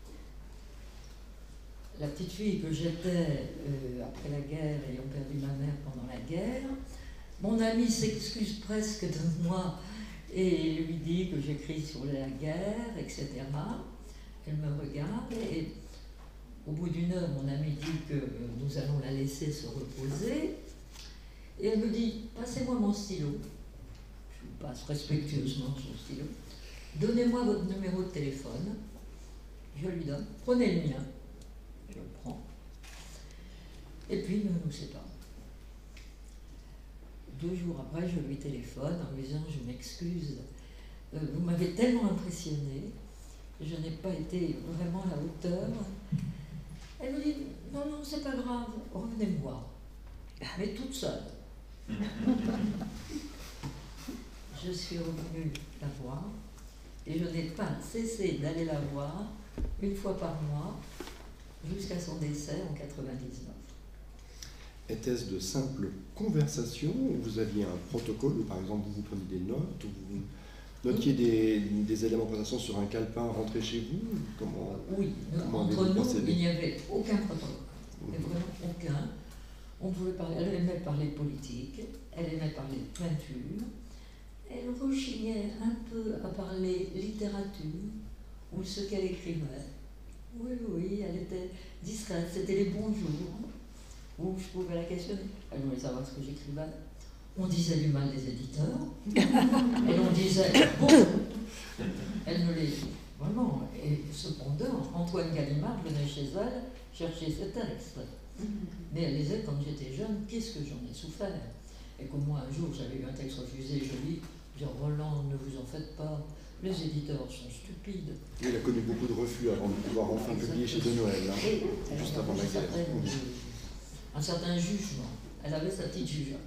[SPEAKER 5] La petite fille que j'étais après la guerre, ayant perdu ma mère pendant la guerre. Mon ami s'excuse presque de moi et lui dit que j'écris sur la guerre, etc. Elle me regarde et au bout d'une heure, mon ami dit que nous allons la laisser se reposer. Et elle me dit, passez-moi mon stylo. Je lui passe respectueusement son stylo. Donnez-moi votre numéro de téléphone. Je lui donne. Prenez le mien. Je le prends. Et puis nous nous séparons. 2 jours après, je lui téléphone en lui disant, je m'excuse. Vous m'avez tellement impressionné. Je n'ai pas été vraiment à la hauteur. Elle me dit, non, non, c'est pas grave, revenez me voir. Mais toute seule. Je suis revenue la voir et je n'ai pas cessé d'aller la voir 1 fois par mois jusqu'à son décès en 99.
[SPEAKER 1] Était-ce de simples conversations où vous aviez un protocole, où par exemple vous preniez des notes, ou vous notiez des éléments de conversation sur un calepin rentré chez vous? Comment,
[SPEAKER 5] oui, entre nous, il n'y avait aucun protocole. Vraiment aucun. On pouvait parler, elle aimait parler politique, elle aimait parler peinture, elle rechignait un peu à parler littérature ou ce qu'elle écrivait. Oui, oui, elle était discrète, c'était les bons jours où je pouvais la questionner. Elle voulait savoir ce que j'écrivais. On disait du mal des éditeurs, et on disait bon. Elle me les vraiment. Et cependant, Antoine Gallimard venait chez elle chercher ses textes. Mais elle disait, quand j'étais jeune, qu'est-ce que j'en ai souffert. Et comme moi, un jour, j'avais eu un texte refusé, je dis, Roland, ne vous en faites pas, les éditeurs sont stupides.
[SPEAKER 1] Il a connu beaucoup de refus avant de pouvoir enfin publier chez De Noël, hein, juste avant la guerre.
[SPEAKER 5] Un certain jugement. Elle avait sa petite jugeote.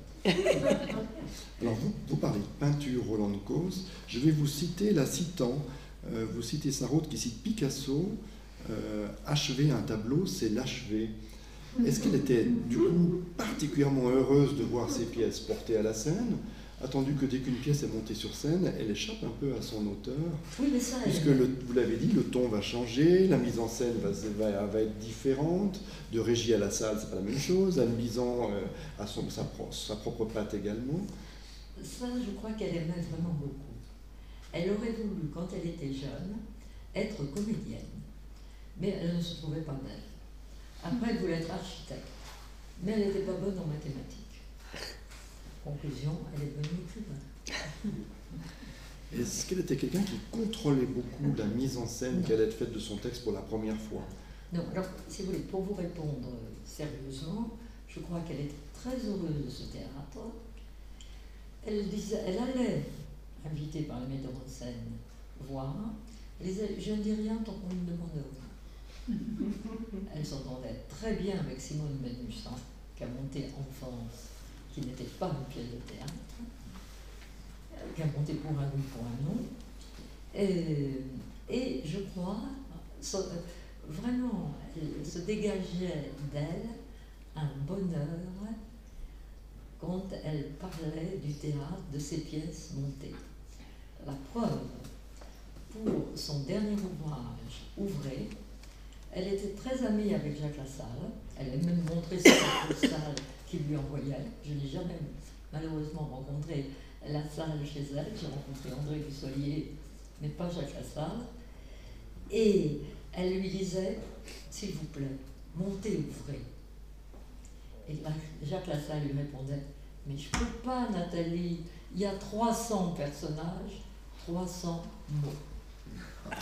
[SPEAKER 1] Alors, vous parlez de peinture Roland Coz. Je vais vous citer, la citant. Vous citez Sarraute qui cite Picasso. Achever un tableau, c'est l'achever. Est-ce qu'elle était du coup particulièrement heureuse de voir ses pièces portées à la scène, attendu que dès qu'une pièce est montée sur scène, elle échappe un peu à son auteur?
[SPEAKER 5] Oui, mais ça,
[SPEAKER 1] puisque vous l'avez dit, le ton va changer, la mise en scène va être différente, de Régie à la salle, c'est pas la même chose, Anne Bizan a sa propre patte également.
[SPEAKER 5] Ça, je crois qu'elle aimait vraiment beaucoup. Elle aurait voulu, quand elle était jeune, être comédienne, mais elle ne se trouvait pas belle. Après, elle voulait être architecte, mais elle n'était pas bonne en mathématiques. Conclusion, elle est devenue écrivain.
[SPEAKER 1] Est-ce qu'elle était quelqu'un qui contrôlait beaucoup la mise en scène qu'elle allait faite de son texte pour la première fois?
[SPEAKER 5] Non, alors, si vous voulez, pour vous répondre sérieusement, je crois qu'elle était très heureuse de ce théâtre. Elle allait, invitée par le metteur en scène, voir. Elle disait, je ne dis rien tant qu'on me demande rien. Elle s'entendait très bien avec Simone Benussan, qui a monté Enfance, qui n'était pas une pièce de théâtre, qui a monté Pour un oui, pour un non. Et je crois, vraiment, elle se dégageait d'elle un bonheur quand elle parlait du théâtre, de ses pièces montées. La preuve, pour son dernier ouvrage, Ouvrez, elle était très amie avec Jacques Lassalle. Elle a même montré sa salle qu'il lui envoyait. Je n'ai jamais malheureusement rencontré Lassalle chez elle. J'ai rencontré André Dussolier, mais pas Jacques Lassalle. Et elle lui disait, s'il vous plaît, montez, ouvrez. Et Jacques Lassalle lui répondait, mais je ne peux pas, Nathalie, il y a 300 personnages, 300 mots.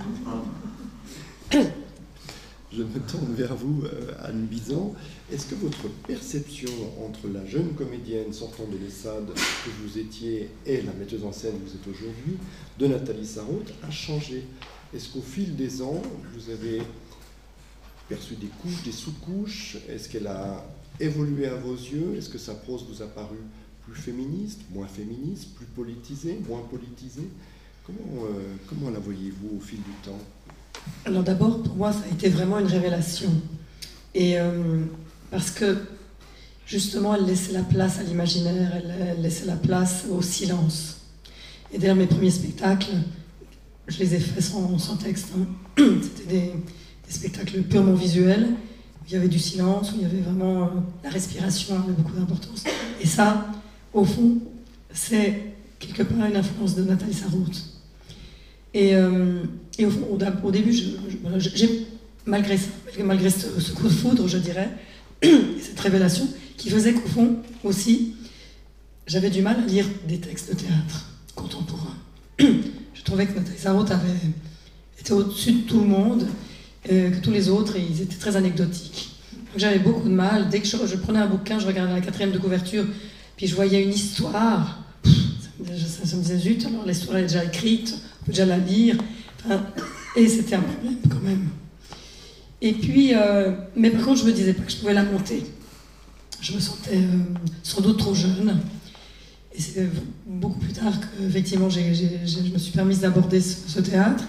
[SPEAKER 1] Je me tourne vers vous, Anne Bizan. Est-ce que votre perception entre la jeune comédienne sortant de l'ESSAD que vous étiez et la metteuse en scène que vous êtes aujourd'hui, de Nathalie Sarraute, a changé? Est-ce qu'au fil des ans, vous avez perçu des couches, des sous-couches? Est-ce qu'elle a évolué à vos yeux? Est-ce que sa prose vous a paru plus féministe, plus politisée, moins politisée? Comment la voyez-vous au fil du temps?
[SPEAKER 4] Alors d'abord, pour moi, ça a été vraiment une révélation. Et parce que, justement, elle laissait la place à l'imaginaire, elle laissait la place au silence. Et d'ailleurs, mes premiers spectacles, je les ai faits sans texte. Hein. C'était des spectacles purement visuels, où il y avait du silence, où il y avait vraiment la respiration avait beaucoup d'importance. Et ça, au fond, c'est quelque part une influence de Nathalie Sarraute. Et au fond, au début, j'ai malgré ça, malgré ce coup de foudre, je dirais, et cette révélation, qui faisait qu'au fond, aussi, j'avais du mal à lire des textes de théâtre contemporain. Je trouvais que Nathalie Sarraute était au-dessus de tout le monde, que tous les autres, ils étaient très anecdotiques. Donc j'avais beaucoup de mal. Dès que je prenais un bouquin, je regardais la 4e de couverture, puis je voyais une histoire, ça me disait zut, alors l'histoire est déjà écrite, on peut déjà la lire, enfin, et c'était un problème quand même. Et puis, mais par contre, je me disais pas que je pouvais la monter. Je me sentais sans doute trop jeune. Et c'est beaucoup plus tard qu'effectivement, je me suis permise d'aborder ce théâtre.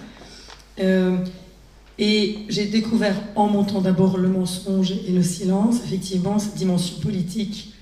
[SPEAKER 4] Et j'ai découvert, en montant d'abord le mensonge et le silence, effectivement, cette dimension politique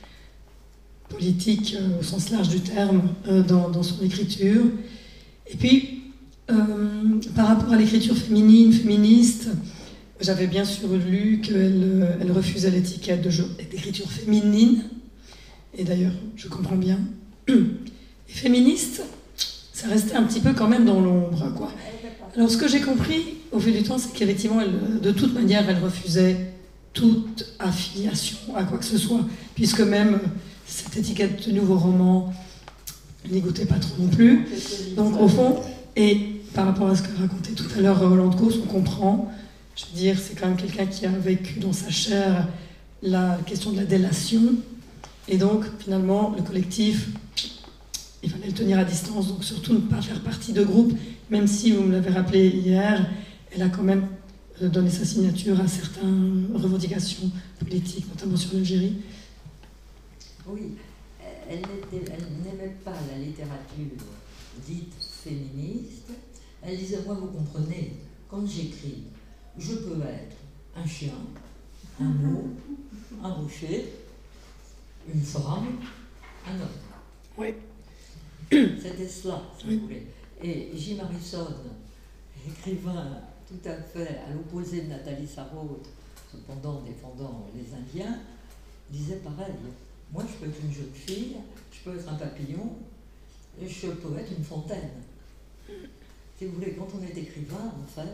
[SPEAKER 4] au sens large du terme, dans son écriture. Et puis, par rapport à l'écriture féministe, j'avais bien sûr lu qu'elle refusait l'étiquette d'écriture féminine, et d'ailleurs, je comprends bien. Et féministe, ça restait un petit peu quand même dans l'ombre, quoi. Alors, ce que j'ai compris au fil du temps, c'est qu'effectivement, de toute manière, elle refusait toute affiliation à quoi que ce soit, puisque même cette étiquette de nouveau roman n'y goûtait pas trop non plus. Donc, au fond, et par rapport à ce que racontait tout à l'heure Roland Causse, on comprend. Je veux dire, c'est quand même quelqu'un qui a vécu dans sa chair la question de la délation. Et donc, finalement, le collectif, il fallait le tenir à distance, donc surtout ne pas faire partie de groupe, même si, vous me l'avez rappelé hier, elle a quand même donné sa signature à certaines revendications politiques, notamment sur l'Algérie.
[SPEAKER 5] Oui, elle n'aimait pas la littérature dite féministe. Elle disait, moi, vous comprenez, quand j'écris, je peux être un chien, un mot, un rocher, une femme, un homme.
[SPEAKER 4] Oui.
[SPEAKER 5] C'était cela, si vous voulez. Et Jim Harrison, écrivain tout à fait à l'opposé de Nathalie Sarraute, cependant défendant les Indiens, disait pareil. Moi, je peux être une jeune fille, je peux être un papillon, et je peux être une fontaine. Si vous voulez, quand on est écrivain, en fait,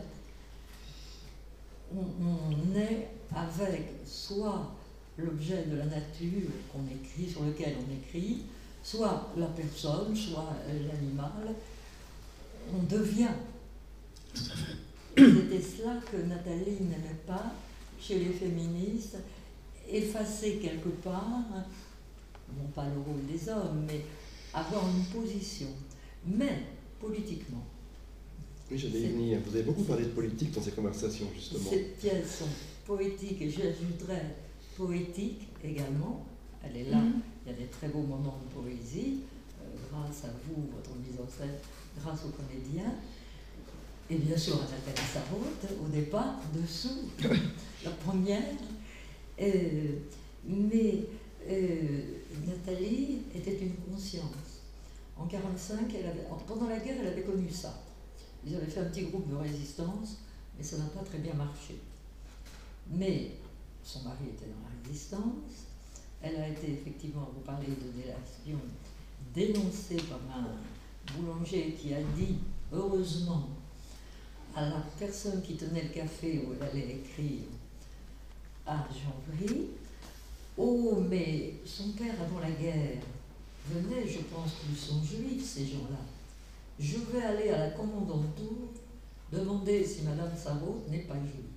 [SPEAKER 5] on est avec soit l'objet de la nature qu'on écrit, sur lequel on écrit, soit la personne, soit l'animal, on devient. C'était cela que Nathalie n'aimait pas chez les féministes, effacer quelque part, non pas le rôle des hommes, mais avoir une position, mais politiquement.
[SPEAKER 1] Oui, j'allais y venir. Vous avez beaucoup parlé de politique dans ces conversations, justement.
[SPEAKER 5] Ces pièces sont poétiques, et j'ajouterais poétiques également. Elle est là, il y a des très beaux moments de poésie, grâce à vous, votre mise en scène, grâce aux comédiens, et bien sûr à Nathalie Sarraute, au départ, dessous, la première. Mais Nathalie était une conscience. En 1945, pendant la guerre, elle avait connu ça. Ils avaient fait un petit groupe de résistance, mais ça n'a pas très bien marché. Mais son mari était dans la résistance. Elle a été effectivement, vous parlez de délation, dénoncée par un boulanger qui a dit, heureusement, à la personne qui tenait le café où elle allait écrire à Jean-Bry, oh, mais son père avant la guerre venait, je pense qu'ils sont juifs, ces gens-là. Je vais aller à la commandanture demander si Madame Sarraute n'est pas juive.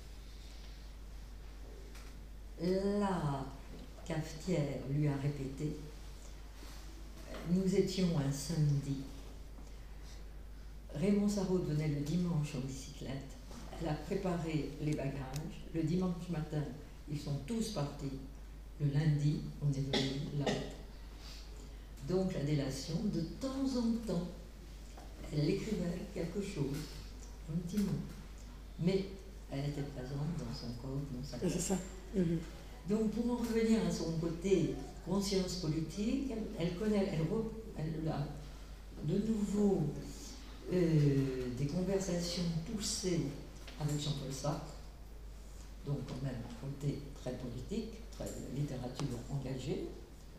[SPEAKER 5] La cafetière lui a répété. Nous étions un samedi. Raymond Sarraute venait le dimanche en bicyclette. Elle a préparé les bagages. Le dimanche matin, ils sont tous partis. Le lundi, on est venu là. Donc la délation, de temps en temps, elle écrivait quelque chose, un petit mot. Mais elle était présente dans son corps, dans sa tête.
[SPEAKER 6] C'est ça.
[SPEAKER 5] Donc pour en revenir à son côté conscience politique, elle a de nouveau des conversations poussées avec Jean-Paul Sartre, donc quand même un côté très politique, très littérature engagée.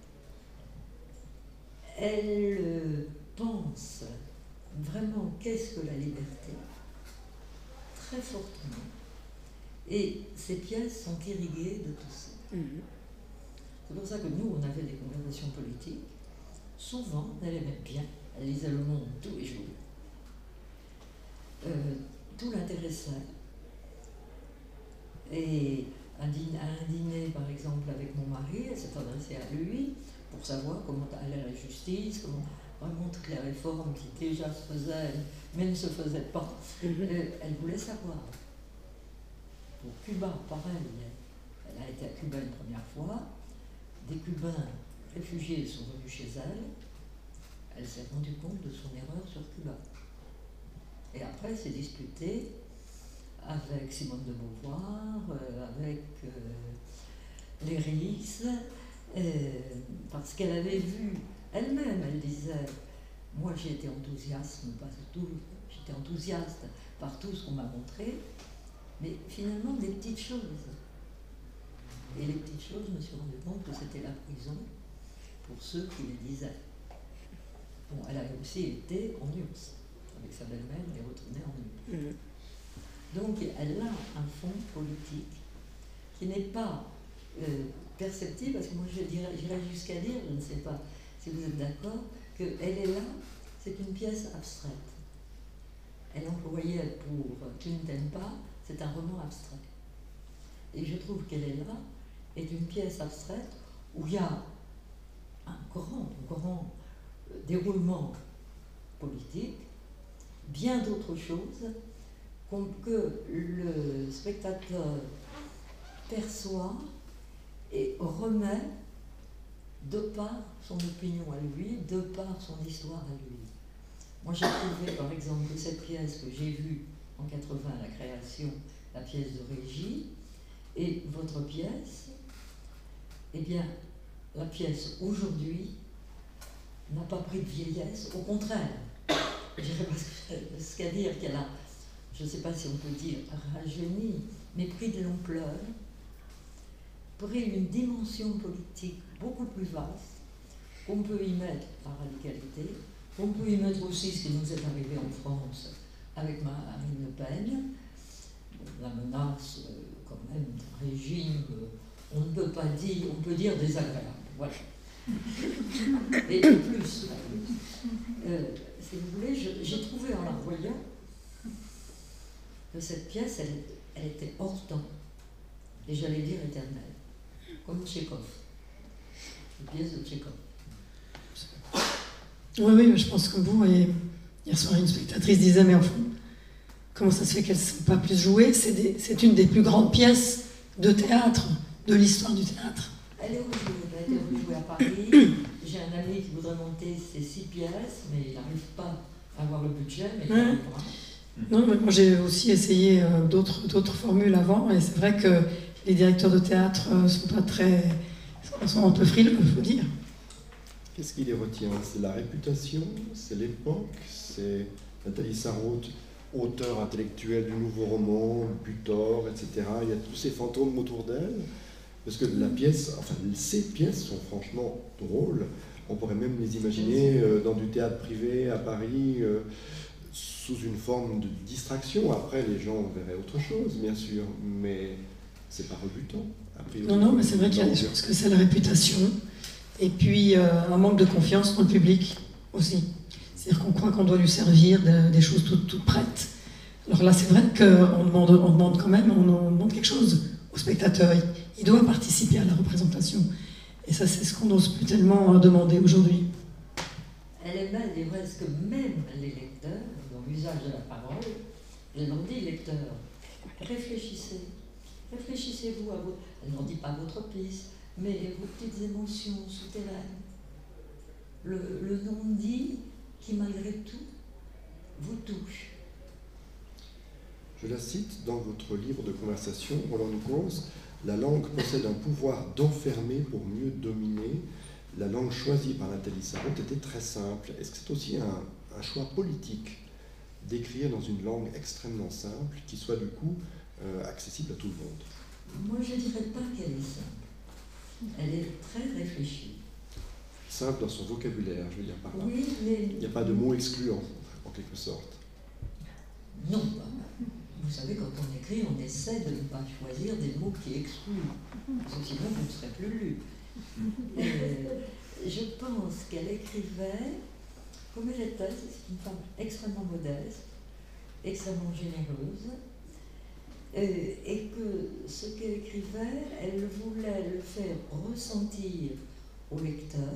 [SPEAKER 5] Elle pense vraiment qu'est-ce que la liberté, très fortement, et ces pièces sont irriguées de tout ça. C'est pour ça que nous, on avait des conversations politiques. Souvent, elle aimait bien. Elle lisait Le Monde tous les jours. Tout l'intéressait. Et à un dîner, par exemple, avec mon mari, elle s'est adressée à lui pour savoir comment allait la justice, comment vraiment toutes les réformes qui déjà se faisaient, mais ne se faisaient pas. Elle voulait savoir. Pour Cuba, pareil. Elle a été à Cuba une première fois. Des Cubains réfugiés sont venus chez elle. Elle s'est rendue compte de son erreur sur Cuba. Et après, elle s'est disputée avec Simone de Beauvoir, avec Léris, parce qu'elle avait vu, elle-même, elle disait, moi j'ai été enthousiaste par tout ce qu'on m'a montré, mais finalement des petites choses. Et les petites choses, je me suis rendu compte que c'était la prison pour ceux qui les disaient. Bon, elle a aussi été en URSS. Avec sa belle-mère, elle est retournée en URSS. Donc elle a un fond politique qui n'est pas perceptible, parce que moi j'irais jusqu'à dire, je ne sais pas si vous êtes d'accord, qu'elle est là, c'est une pièce abstraite. Elle employait pour Tu ne t'aimes pas, c'est un roman abstrait. Et je trouve qu'elle est là, est une pièce abstraite où il y a un grand déroulement politique, bien d'autres choses que le spectateur perçoit et remet de par son opinion à lui, de par son histoire à lui. Moi j'ai trouvé par exemple que cette pièce que j'ai vue en 80 à la création, la pièce de Régie, et votre pièce, eh bien la pièce aujourd'hui n'a pas pris de vieillesse, au contraire. Je dirais pas ce qu'à dire qu'elle a, je ne sais pas si on peut dire rajeuni, mais pris de l'ampleur, pris une dimension politique beaucoup plus vaste, qu'on peut y mettre la radicalité, qu'on peut y mettre aussi ce qui nous est arrivé en France avec Marine Le Pen, la menace quand même d'un régime, on ne peut pas dire, on peut dire désagréable, voilà. Et plus, si vous voulez, j'ai trouvé en la voyant que cette pièce, elle était hors temps, et j'allais dire éternelle, comme Tchekhov, une pièce de Tchekhov.
[SPEAKER 4] Oui, je pense que vous, et hier soir, une spectatrice disait, mais enfin, comment ça se fait qu'elles ne sont pas plus jouées? C'est une des plus grandes pièces de théâtre, de l'histoire du théâtre.
[SPEAKER 5] Elle est rejouée, elle a été rejouée à Paris. J'ai un ami qui voudrait monter ces 6 pièces, mais il n'arrive pas à avoir le budget, mais il arrivera.
[SPEAKER 4] Non, mais moi j'ai aussi essayé d'autres formules avant, et c'est vrai que les directeurs de théâtre sont un peu frileux, il faut dire.
[SPEAKER 1] Qu'est-ce qui les retient? C'est la réputation, c'est l'époque, c'est Nathalie Sarraute, auteur intellectuel du nouveau roman, Butor, etc. Il y a tous ces fantômes autour d'elle. Parce que ces pièces sont franchement drôles. On pourrait même les imaginer dans du théâtre privé à Paris, sous une forme de distraction. Après, les gens verraient autre chose, bien sûr, mais c'est pas rebutant. A priori.
[SPEAKER 4] Non, mais c'est vrai qu'il y a des choses que c'est la réputation, et puis un manque de confiance dans le public aussi. C'est-à-dire qu'on croit qu'on doit lui servir des choses toutes prêtes. Alors là, c'est vrai qu'on demande quand même, on demande quelque chose au spectateur. Il doit participer à la représentation. Et ça, c'est ce qu'on n'ose plus tellement demander aujourd'hui.
[SPEAKER 5] Elle est mal, il est vrai que même les lecteurs, dans l'usage de la parole, je leur dis, lecteurs, réfléchissez. Réfléchissez-vous à vous. Elle n'en dit pas votre piste, mais vos petites émotions souterraines. le non-dit qui, malgré tout, vous touche.
[SPEAKER 1] Je la cite dans votre livre de conversation, Roland Nichols, la langue possède un pouvoir d'enfermer pour mieux dominer. La langue choisie par Nathalie Sarraute était très simple. Est-ce que c'est aussi un choix politique d'écrire dans une langue extrêmement simple qui soit du coup accessible à tout le monde?
[SPEAKER 5] Moi, je ne dirais pas qu'elle est simple. Elle est très réfléchie.
[SPEAKER 1] Simple dans son vocabulaire, je veux dire par là.
[SPEAKER 5] Oui, mais...
[SPEAKER 1] Il n'y a pas de mots excluants, en quelque sorte.
[SPEAKER 5] Non. Vous savez, quand on écrit, on essaie de ne pas choisir des mots qui excluent. Parce que sinon, vous ne serez plus lu. Je pense qu'elle écrivait comme elle était. C'est une femme extrêmement modeste, extrêmement généreuse. Et que ce qu'elle écrivait, elle voulait le faire ressentir au lecteur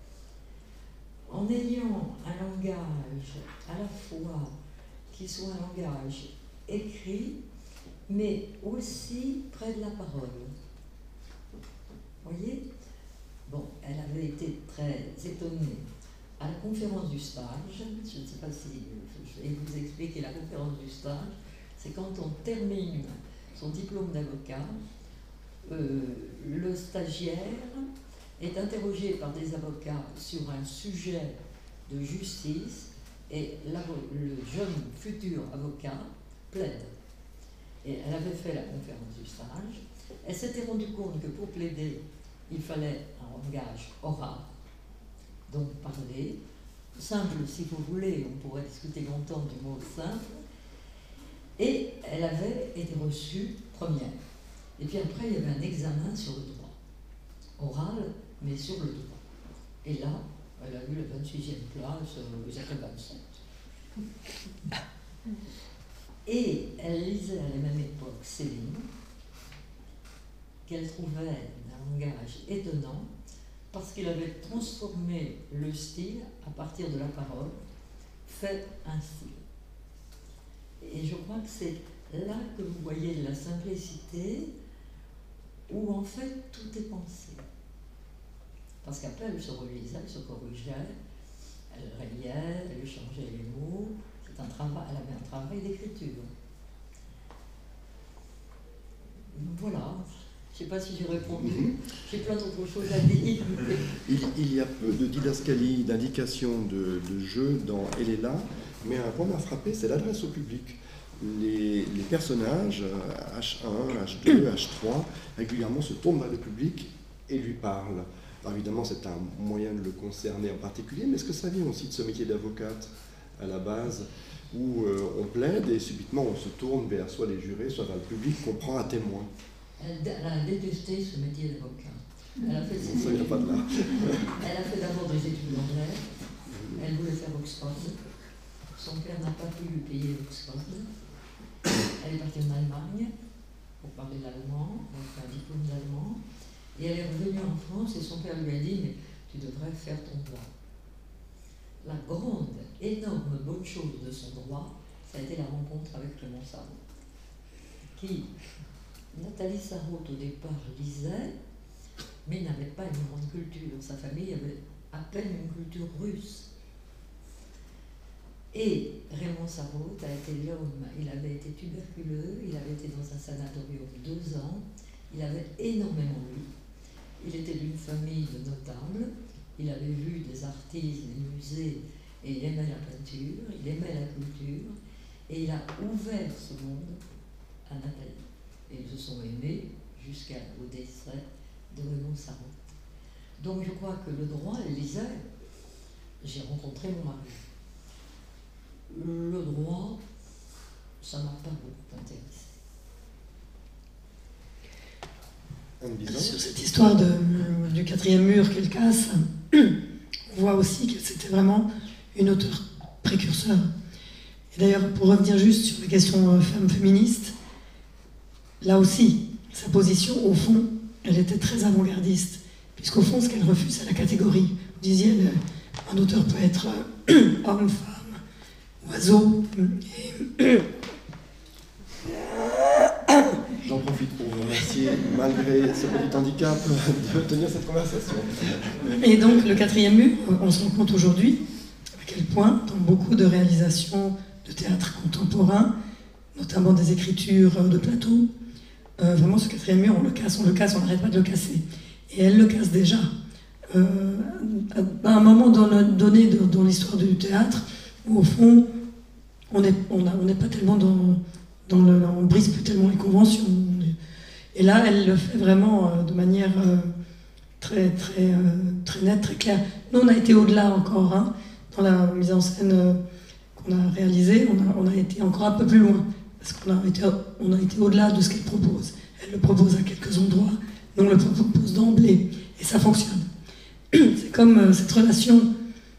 [SPEAKER 5] en ayant un langage à la fois qui soit un langage écrit, mais aussi près de la parole. Vous voyez? Bon, elle avait été très étonnée à la conférence du stage. Je ne sais pas si je vais vous expliquer la conférence du stage. C'est quand on termine son diplôme d'avocat, le stagiaire est interrogé par des avocats sur un sujet de justice et le jeune futur avocat plaide. Et elle avait fait la conférence du stage. Elle s'était rendue compte que pour plaider, il fallait un langage oral, donc parler, simple si vous voulez, on pourrait discuter longtemps du mot simple. Et elle avait été reçue première. Et puis après, il y avait un examen sur le droit. Oral, mais sur le droit. Et là, elle a eu la 26e place, vous êtes à 27. Et elle lisait à la même époque Céline, qu'elle trouvait d'un langage étonnant, parce qu'il avait transformé le style à partir de la parole, fait un style. Et je crois que c'est là que vous voyez la simplicité, où en fait tout est pensé. Parce qu'après elle se relisait, elle se corrigeait, elle reliait, elle changeait les mots. C'est un travail, elle avait un travail d'écriture. Voilà. Je ne sais pas si j'ai répondu. J'ai plein d'autres choses à dire.
[SPEAKER 1] Il y a peu de didascalie, d'indications de jeu dans Elle est là, mais un point m'a frappé, c'est l'adresse au public. Les personnages, H1, H2, H3, régulièrement se tournent vers le public et lui parlent. Alors évidemment, c'est un moyen de le concerner en particulier, mais est-ce que ça vient aussi de ce métier d'avocate à la base, où on plaide et subitement on se tourne vers soit les jurés, soit vers le public qu'on prend à témoin?
[SPEAKER 5] Elle a détesté ce métier d'avocat. Elle a fait
[SPEAKER 1] Ça vient pas de là.
[SPEAKER 5] Elle a fait d'abord des études d'anglais. Elle voulait faire Oxford. Son père n'a pas pu lui payer Oxford. Elle est partie en Allemagne pour parler l'allemand, donc un diplôme d'allemand. Et elle est revenue en France et son père lui a dit « Mais tu devrais faire ton droit ». La grande, énorme bonne chose de son droit, ça a été la rencontre avec Clément Sarraute, qui, Nathalie Sarraute au départ lisait, mais n'avait pas une grande culture. Sa famille avait à peine une culture russe. Et Raymond Sarraute a été l'homme, il avait été tuberculeux, il avait été dans un sanatorium 2 ans, il avait énormément lu. Il était d'une famille de notables, il avait vu des artistes, des musées, et il aimait la peinture, il aimait la culture, et il a ouvert ce monde à Nathalie. Et ils se sont aimés jusqu'au décès de Raymond Sarraute. Donc je crois que le droit, elle lisait. J'ai rencontré mon mari. Le droit, ça m'a pas beaucoup intéressé.
[SPEAKER 4] Sur cette histoire du 4e mur qu'elle casse, on voit aussi que c'était vraiment une auteure précurseur. Et d'ailleurs, pour revenir juste sur les questions femmes féministes, là aussi, sa position, au fond, elle était très avant-gardiste, puisqu'au fond, ce qu'elle refuse, c'est la catégorie. Vous disiez, un auteur peut être homme, femme, oiseau.
[SPEAKER 1] J'en profite pour vous remercier, malgré malgré ce petit handicap, de tenir cette conversation.
[SPEAKER 4] Et donc, le quatrième mur, on se rend compte aujourd'hui à quel point, dans beaucoup de réalisations de théâtre contemporain, notamment des écritures de plateau, vraiment ce quatrième mur, on le casse, on n'arrête pas de le casser. Et elle le casse déjà. À un moment donné dans l'histoire du théâtre, où au fond, on n'est pas tellement on brise plus tellement les conventions. Et là, elle le fait vraiment de manière très nette, très claire. Nous, on a été au-delà encore, hein, dans la mise en scène qu'on a réalisée, on a été encore un peu plus loin, parce qu'on a été au-delà de ce qu'elle propose. Elle le propose à quelques endroits, nous on le propose d'emblée, et ça fonctionne. C'est comme cette relation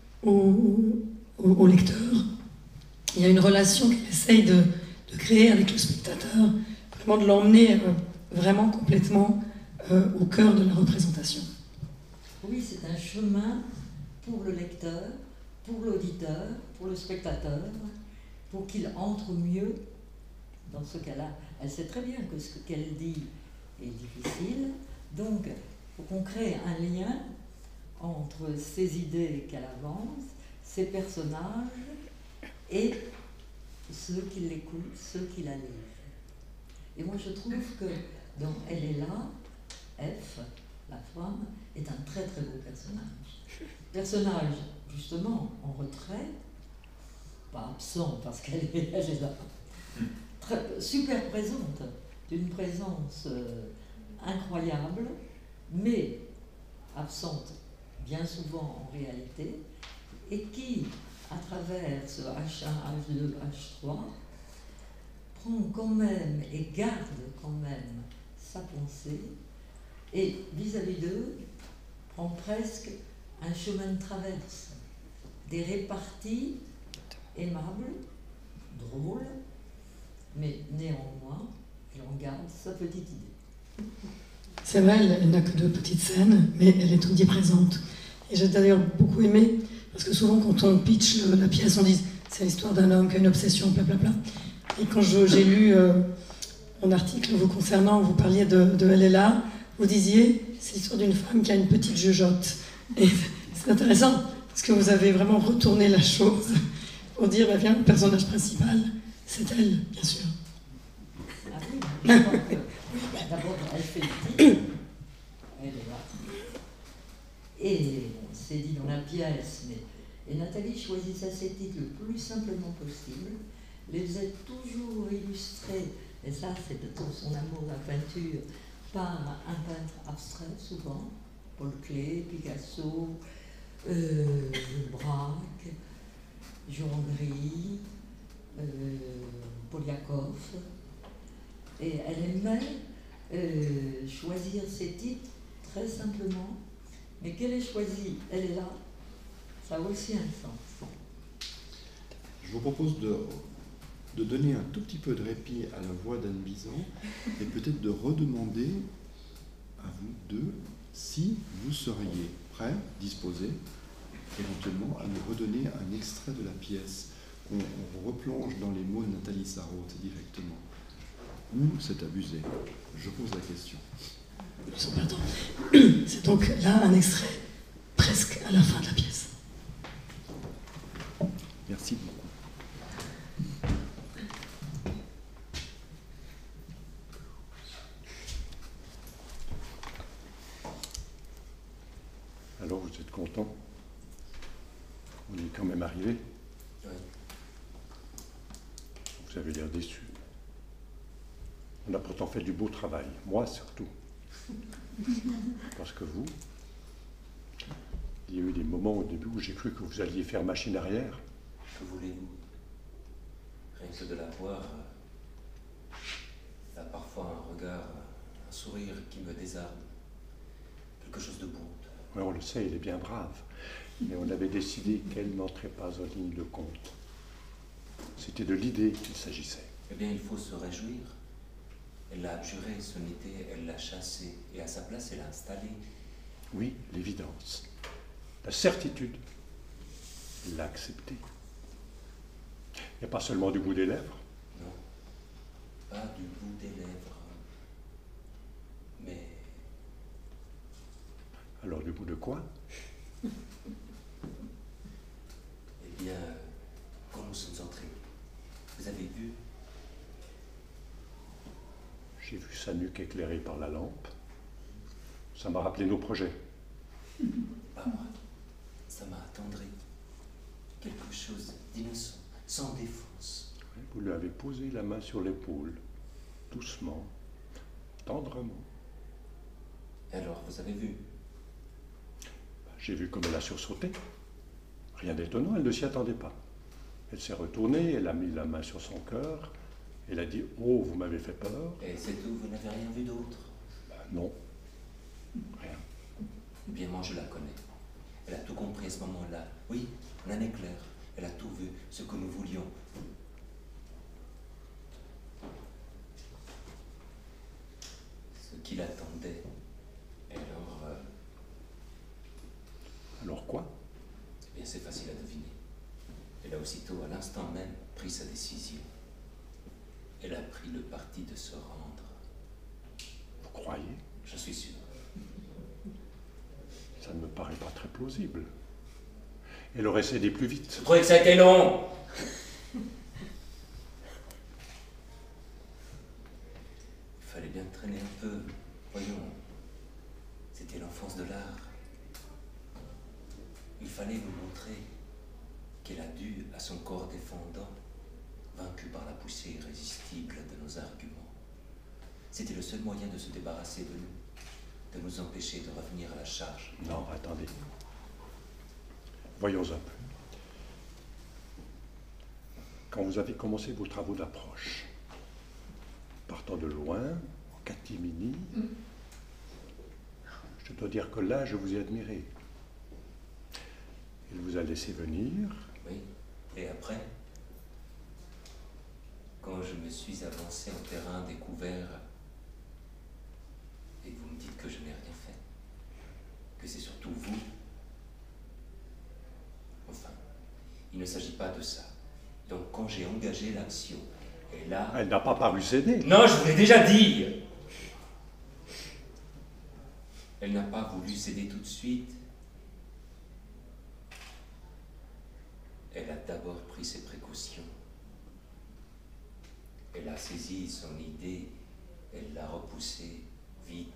[SPEAKER 4] au lecteur. Il y a une relation qu'elle essaye de créer avec le spectateur, vraiment de l'emmener vraiment complètement au cœur de la représentation.
[SPEAKER 5] Oui, c'est un chemin pour le lecteur, pour l'auditeur, pour le spectateur, pour qu'il entre mieux dans ce cas-là. Elle sait très bien que ce qu'elle dit est difficile, donc il faut qu'on crée un lien entre ces idées qu'elle avance, ces personnages et ceux qui l'écoutent, ceux qui la lisent. Et moi je trouve que dans Elle est là, F, la femme, est un très très beau personnage. Personnage justement en retrait, pas absent parce qu'elle est là, super présente, d'une présence incroyable, mais absente bien souvent en réalité, et qui, à travers ce H1, H2, H3, prend quand même et garde quand même sa pensée, et vis-à-vis d'eux, prend presque un chemin de traverse, des réparties aimables, drôles, mais néanmoins, elle en garde sa petite idée.
[SPEAKER 4] C'est vrai, elle n'a que 2 petites scènes, mais elle est omniprésente. Et j'ai d'ailleurs beaucoup aimé, parce que souvent quand on pitch la pièce, on dit c'est l'histoire d'un homme qui a une obsession, blablabla. Et quand j'ai lu mon article vous concernant, vous parliez de Elle est là, vous disiez c'est l'histoire d'une femme qui a une petite jugeote. Et c'est intéressant, parce que vous avez vraiment retourné la chose pour dire, bien, le personnage principal, c'est elle, bien sûr.
[SPEAKER 5] Ah oui, je crois que d'abord, elle fait le titre, elle est là. Et c'est dit dans la pièce, mais et Nathalie choisissait ses titres le plus simplement possible, les faisait toujours illustrer, et ça c'est de tout son amour de la peinture, par un peintre abstrait souvent, Paul Klee, Picasso, Braque, Jean Gris, Poliakov. Et elle aimait choisir ses titres très simplement, mais qu'elle ait choisi, elle est là, ça a aussi un sens.
[SPEAKER 1] Je vous propose de donner un tout petit peu de répit à la voix d'Anne Bizan et peut-être de redemander à vous deux si vous seriez prêts, disposés, éventuellement à nous redonner un extrait de la pièce. On replonge dans les mots de Nathalie Sarraute directement. Ou c'est abusé? Je pose la question.
[SPEAKER 4] C'est donc là un extrait presque à la fin de la pièce.
[SPEAKER 1] Merci beaucoup.
[SPEAKER 2] Alors vous êtes content? On y est quand même arrivé.
[SPEAKER 3] Oui.
[SPEAKER 2] Vous avez l'air déçu. On a pourtant fait du beau travail, moi surtout. Parce que vous, il y a eu des moments au début où j'ai cru que vous alliez faire machine arrière.
[SPEAKER 3] Que voulez-vous? Rien que de la voir, elle a parfois un regard, un sourire qui me désarme. Quelque chose de beau.
[SPEAKER 2] Oui, on le sait, il est bien brave. Mais on avait décidé qu'elle n'entrait pas en ligne de compte. C'était de l'idée qu'il s'agissait.
[SPEAKER 3] Eh bien, il faut se réjouir. Elle l'a abjuré, son idée, elle l'a chassé. Et à sa place, elle l'a installé.
[SPEAKER 2] Oui, l'évidence. La certitude. Elle l'a accepté. Il n'y a pas seulement du bout des lèvres.
[SPEAKER 3] Non, pas du bout des lèvres. Mais
[SPEAKER 2] bout de quoi?
[SPEAKER 3] Eh bien, quand nous sommes entrés, vous avez vu?
[SPEAKER 2] J'ai vu sa nuque éclairée par la lampe. Ça m'a rappelé nos projets.
[SPEAKER 3] Pas moi. Ça m'a attendri. Quelque chose d'innocent, sans défense.
[SPEAKER 2] Vous lui avez posé la main sur l'épaule, doucement, tendrement.
[SPEAKER 3] Et alors, vous avez vu?
[SPEAKER 2] J'ai vu comme elle a sursauté. Rien d'étonnant, elle ne s'y attendait pas. Elle s'est retournée, elle a mis la main sur son cœur, elle a dit « Oh, vous m'avez fait peur ».
[SPEAKER 3] Et c'est tout, vous n'avez rien vu d'autre?
[SPEAKER 2] Non, rien.
[SPEAKER 3] Eh bien, moi, je la connais. Elle a tout compris à ce moment-là. Oui, en un éclair. Elle a tout vu, ce que nous voulions. Ce qu'il attendait. Et alors...
[SPEAKER 2] Alors quoi?
[SPEAKER 3] Eh bien, c'est facile à deviner. Elle a aussitôt, à l'instant même, pris sa décision. Elle a pris le parti de se rendre.
[SPEAKER 2] Vous croyez?
[SPEAKER 3] Je suis sûr.
[SPEAKER 2] Ça ne me paraît pas très plausible. Elle aurait cédé plus vite.
[SPEAKER 3] Je trouvais que ça a été long. Il fallait bien traîner un peu. Voyons, c'était l'enfance de l'art. Il fallait nous montrer qu'elle a dû, à son corps défendant, vaincu par la poussée irrésistible de nos arguments. C'était le seul moyen de se débarrasser de nous, de nous empêcher de revenir à la charge.
[SPEAKER 2] Non, attendez. Voyons un peu. Quand vous avez commencé vos travaux d'approche, partant de loin, en catimini, je dois dire que là, je vous ai admiré. Il vous a laissé venir.
[SPEAKER 3] Oui, et après, quand je me suis avancé en terrain découvert, et que vous me dites que je n'ai rien fait, que c'est surtout vous, enfin, il ne s'agit pas de ça. Donc quand j'ai engagé l'action, et là...
[SPEAKER 2] Elle n'a pas paru céder.
[SPEAKER 3] Non, je vous l'ai déjà dit. Elle n'a pas voulu céder tout de suite. Elle a d'abord pris ses précautions. Elle a saisi son idée, elle l'a repoussée vite.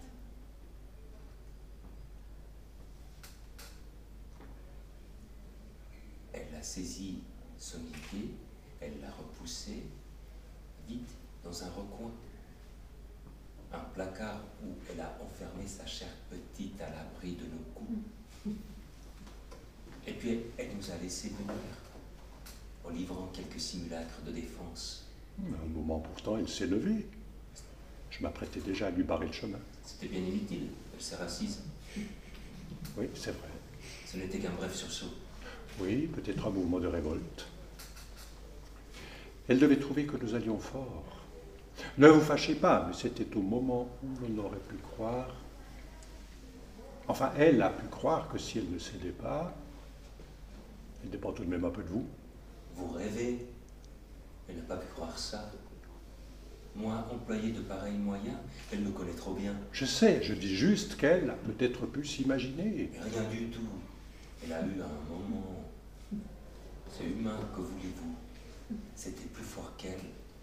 [SPEAKER 3] Elle a saisi son idée, elle l'a repoussée vite dans un recoin. Un placard où elle a enfermé sa chère petite à l'abri de nos coups. Et puis elle nous a laissé venir, en livrant quelques simulacres de défense.
[SPEAKER 2] À un moment pourtant, il s'est levé. Je m'apprêtais déjà à lui barrer le chemin.
[SPEAKER 3] C'était bien inutile, elle s'est rassise.
[SPEAKER 2] Oui, c'est vrai.
[SPEAKER 3] Ce n'était qu'un bref sursaut.
[SPEAKER 2] Oui, peut-être un mouvement de révolte. Elle devait trouver que nous allions fort. Ne vous fâchez pas, mais c'était au moment où l'on aurait pu croire... Enfin, elle a pu croire que si elle ne cédait pas, elle dépend tout de même un peu de vous.
[SPEAKER 3] Vous rêvez? Elle n'a pas pu croire ça. Moi, employé de pareils moyens, elle me connaît trop bien.
[SPEAKER 2] Je sais, je dis juste qu'elle a peut-être pu s'imaginer.
[SPEAKER 3] Mais rien du tout. Elle a eu un moment. C'est humain, que voulez-vous? C'était plus fort qu'elle.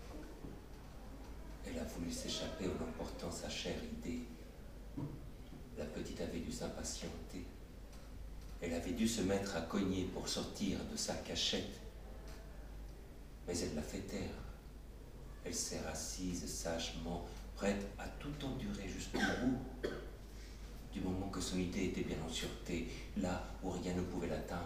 [SPEAKER 3] Elle a voulu s'échapper en emportant sa chère idée. La petite avait dû s'impatienter. Elle avait dû se mettre à cogner pour sortir de sa cachette. Mais elle l'a fait taire. Elle s'est assise sagement, prête à tout endurer jusqu'au bout. Du moment que son idée était bien en sûreté, là où rien ne pouvait l'atteindre.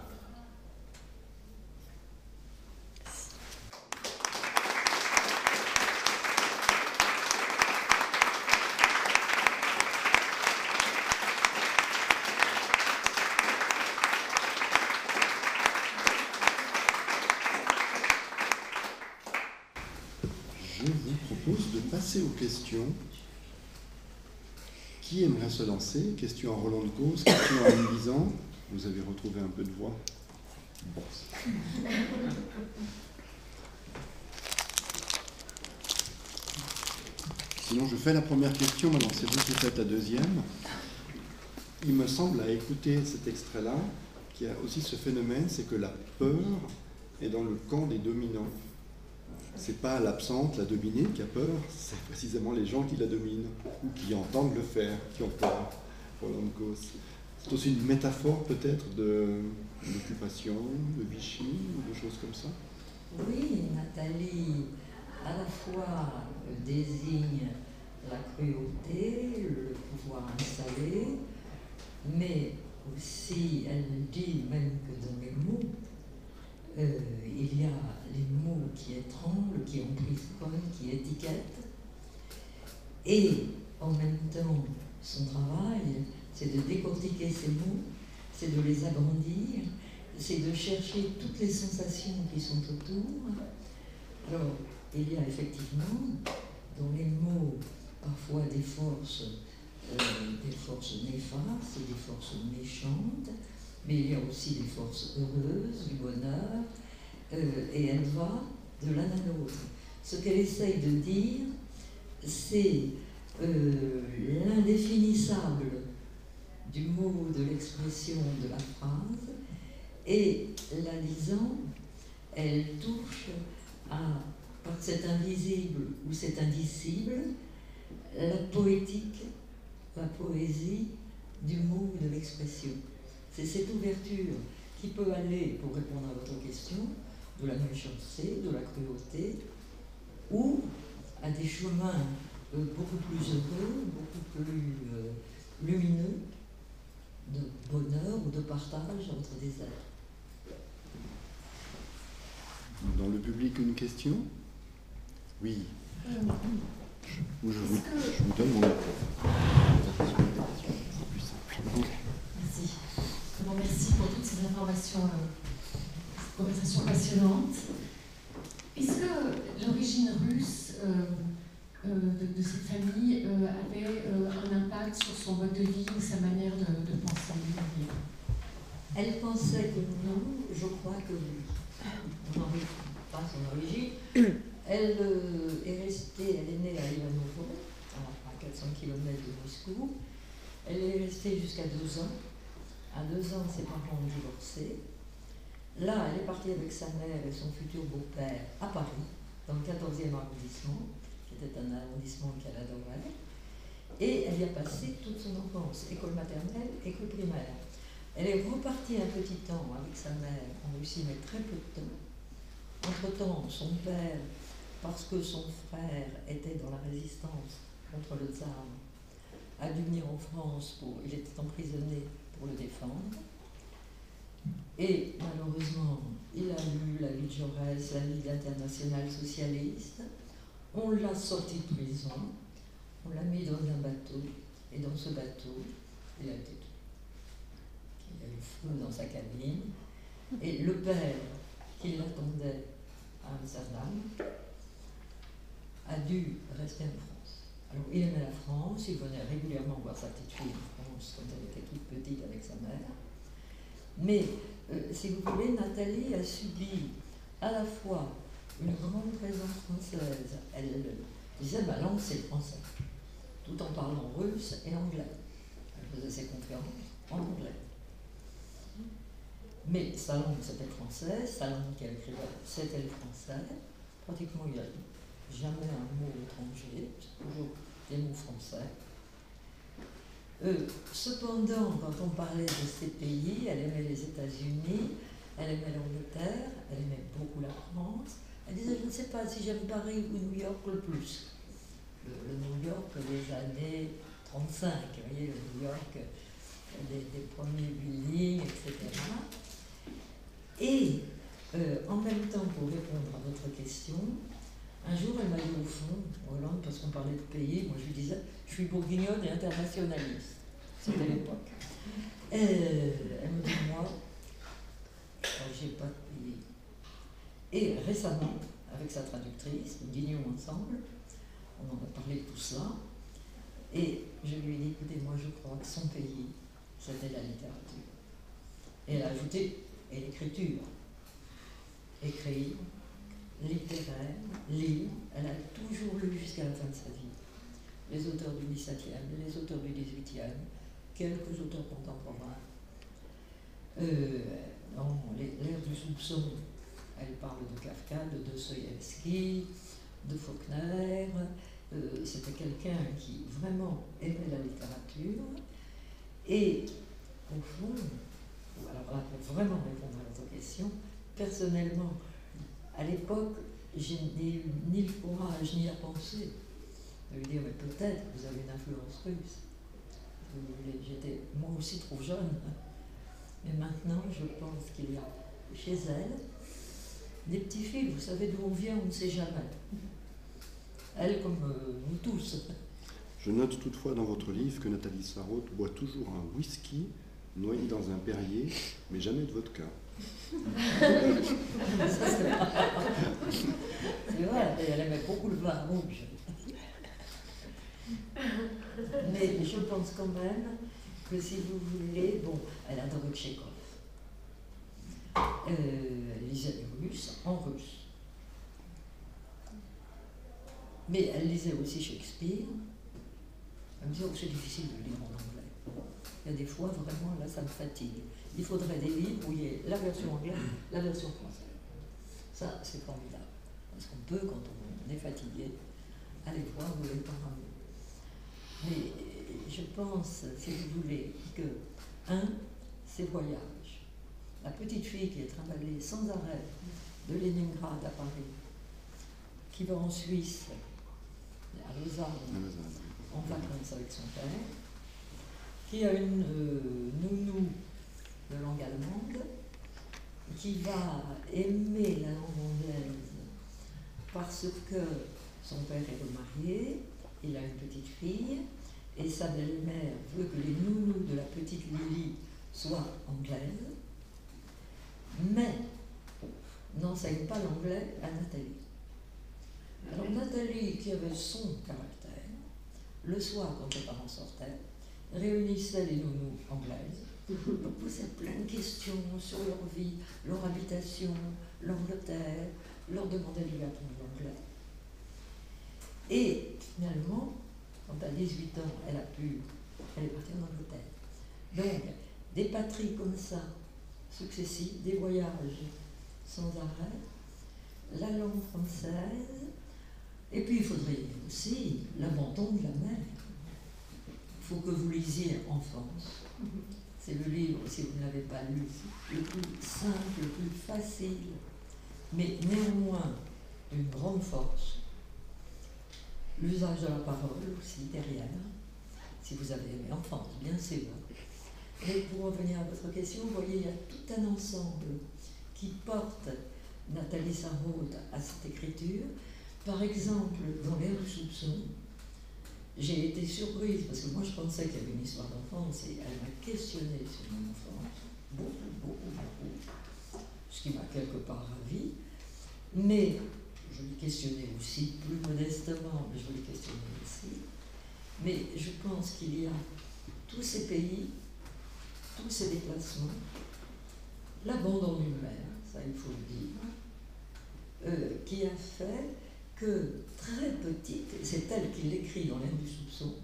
[SPEAKER 1] Je vous propose de passer aux questions. Qui aimerait se lancer? Question en Roland de Cause, question en Nuisant. Vous avez retrouvé un peu de voix. Bon. Sinon, je fais la première question, maintenant c'est vous qui faites la deuxième. il me semble, à écouter cet extrait-là, qu'il y a aussi ce phénomène, c'est que la peur est dans le camp des dominants. C'est pas l'absente, la dominée qui a peur, c'est précisément les gens qui la dominent, ou qui entendent le faire, qui ont peur, pour l'homme cause. C'est aussi une métaphore peut-être de l'occupation, de Vichy, ou de choses comme ça.
[SPEAKER 5] Oui, Nathalie, à la fois désigne la cruauté, le pouvoir installé, mais aussi elle dit même que dans les mots, il y a les mots qui étranglent, qui emprisonnent, qui étiquettent, et en même temps, son travail, c'est de décortiquer ces mots, c'est de les agrandir, c'est de chercher toutes les sensations qui sont autour. Alors, il y a effectivement dans les mots parfois des forces néfastes, des forces méchantes, mais il y a aussi des forces heureuses, du bonheur, et elle va de l'un à l'autre. Ce qu'elle essaye de dire, c'est l'indéfinissable du mot, de l'expression, de la phrase, et la lisant, elle touche à, par cet invisible ou cet indicible, la poétique, la poésie du mot ou de l'expression. C'est cette ouverture qui peut aller, pour répondre à votre question, de la méchanceté, de la cruauté, ou à des chemins beaucoup plus heureux, beaucoup plus lumineux, de bonheur ou de partage entre des êtres.
[SPEAKER 1] Dans le public, une question? Oui. Je vous donne mon micro.
[SPEAKER 6] Merci. Vraiment, merci pour toutes ces informations, cette conversation passionnante. Est-ce que l'origine russe de cette famille avait un impact sur son mode de vie ou sa manière de penser?
[SPEAKER 5] Elle pensait que non, je crois que oui. On n'en est pas son origine. Elle est restée, elle est née à Ivanovo, à 400 km de Moscou. Elle est restée jusqu'à 2 ans. À 2 ans, ses parents ont divorcé. Là, elle est partie avec sa mère et son futur beau-père à Paris, dans le 14e arrondissement, qui était un arrondissement qu'elle adorait. Et elle y a passé toute son enfance, école maternelle, école primaire. Elle est repartie un petit temps avec sa mère en Russie, mais très peu de temps. Entre-temps, son père, parce que son frère était dans la résistance contre le tsar, a dû venir en France, il était emprisonné pour le défendre. Et malheureusement, il a lu la vie de Jaurès, la Ligue internationale socialiste. On l'a sorti de prison, on l'a mis dans un bateau, et dans ce bateau, il a été tué. Il y a eu feu dans sa cabine, et le père qui l'attendait à Amsterdam a dû rester en France. Alors il aimait la France, il venait régulièrement voir sa petite fille en France quand elle était toute petite avec sa mère. Mais, si vous voulez, Nathalie a subi à la fois une grande présence française. Elle disait, ma langue c'est le français, tout en parlant russe et anglais. Elle faisait ses conférences en anglais. Mais sa langue c'était le français, sa langue qu'elle écrivait c'était le français. Pratiquement il n'y a jamais un mot étranger, c'est toujours des mots français. Cependant, quand on parlait de ces pays, elle aimait les États-Unis, elle aimait l'Angleterre, elle aimait beaucoup la France. Elle disait, je ne sais pas si j'aime Paris ou New York le plus. Le New York des années 35, vous voyez, le New York des premiers buildings, etc. Et en même temps, pour répondre à votre question, un jour elle m'a dit au fond, Hollande, parce qu'on parlait de pays, moi je lui disais, je suis bourguignonne et internationaliste. C'était l'époque. Elle me dit, moi, j'ai pas de pays. Et récemment, avec sa traductrice, nous dînions ensemble, on en a parlé de tout cela, et je lui ai dit, écoutez, moi je crois que son pays, c'était la littérature. Et elle a ajouté, et l'écriture. Écrire, littéraire, lire, elle a toujours lu jusqu'à la fin de sa vie. Les auteurs du XVIIe, les auteurs du XVIIIe, quelques auteurs contemporains. Dans l'ère du soupçon, elle parle de Kafka, de Dostoïevski, de Faulkner. C'était quelqu'un qui vraiment aimait la littérature. Et au fond, alors là, pour vraiment répondre à votre question, personnellement, à l'époque, je n'ai eu ni le courage ni la pensée de lui dire, mais peut-être vous avez une influence russe. J'étais moi aussi trop jeune. Mais maintenant, je pense qu'il y a chez elle des petits fils, vous savez d'où on vient, on ne sait jamais. Elle, comme nous tous.
[SPEAKER 1] Je note toutefois dans votre livre que Nathalie Sarraute boit toujours un whisky noyé dans un Perrier, mais jamais de vodka.
[SPEAKER 5] C'est vrai, elle aimait beaucoup le vin rouge. Mais je pense quand même que si vous voulez, bon, elle adorait Tchekhov. Elle lisait du russe en russe. Mais elle lisait aussi Shakespeare. Elle me disait que c'est difficile de lire en anglais. Il y a des fois, vraiment, là, ça me fatigue. Il faudrait des livres où il y ait la version anglaise, la version française. Ça, c'est formidable. Parce qu'on peut, quand on est fatigué, aller voir où est le paramount. Mais je pense, si vous voulez, que, ses voyages. La petite fille qui est trimballée sans arrêt de Leningrad à Paris, qui va en Suisse, à Lausanne, en vacances avec son père, qui a une nounou de langue allemande, qui va aimer la langue anglaise parce que son père est remarié, il a une petite fille, et sa belle-mère veut que les nounous de la petite Lily soient anglaises, mais n'enseigne pas l'anglais à Nathalie. Alors Nathalie, qui avait son caractère, le soir, quand les parents sortaient, réunissait les nounous anglaises, leur posait plein de questions sur leur vie, leur habitation, l'Angleterre, leur demandait de lui apprendre l'anglais. Et finalement, quand à 18 ans, elle est partie en Angleterre. Donc, des patries comme ça, successives, des voyages sans arrêt, la langue française, et puis il faudrait aussi l'abandon de la mer. Il faut que vous lisiez Enfance. C'est le livre, si vous ne l'avez pas lu, le plus simple, le plus facile, mais néanmoins d'une grande force. L'usage de la parole aussi derrière, si vous avez aimé Enfance, bien sûr. Et pour revenir à votre question, vous voyez, il y a tout un ensemble qui porte Nathalie Sarraute à cette écriture. Par exemple, dans l'ère du soupçon, j'ai été surprise, parce que moi je pensais qu'il y avait une histoire d'enfance, et elle m'a questionnée sur mon enfance, beaucoup, ce qui m'a quelque part ravie, mais je l'ai questionnée aussi, plus modestement, mais je l'ai questionnée aussi, mais je pense qu'il y a tous ces pays, tous ces déplacements, l'abandon d'une mère, ça il faut le dire, qui a fait que très petite, et c'est elle qui l'écrit dans l'ère du soupçon,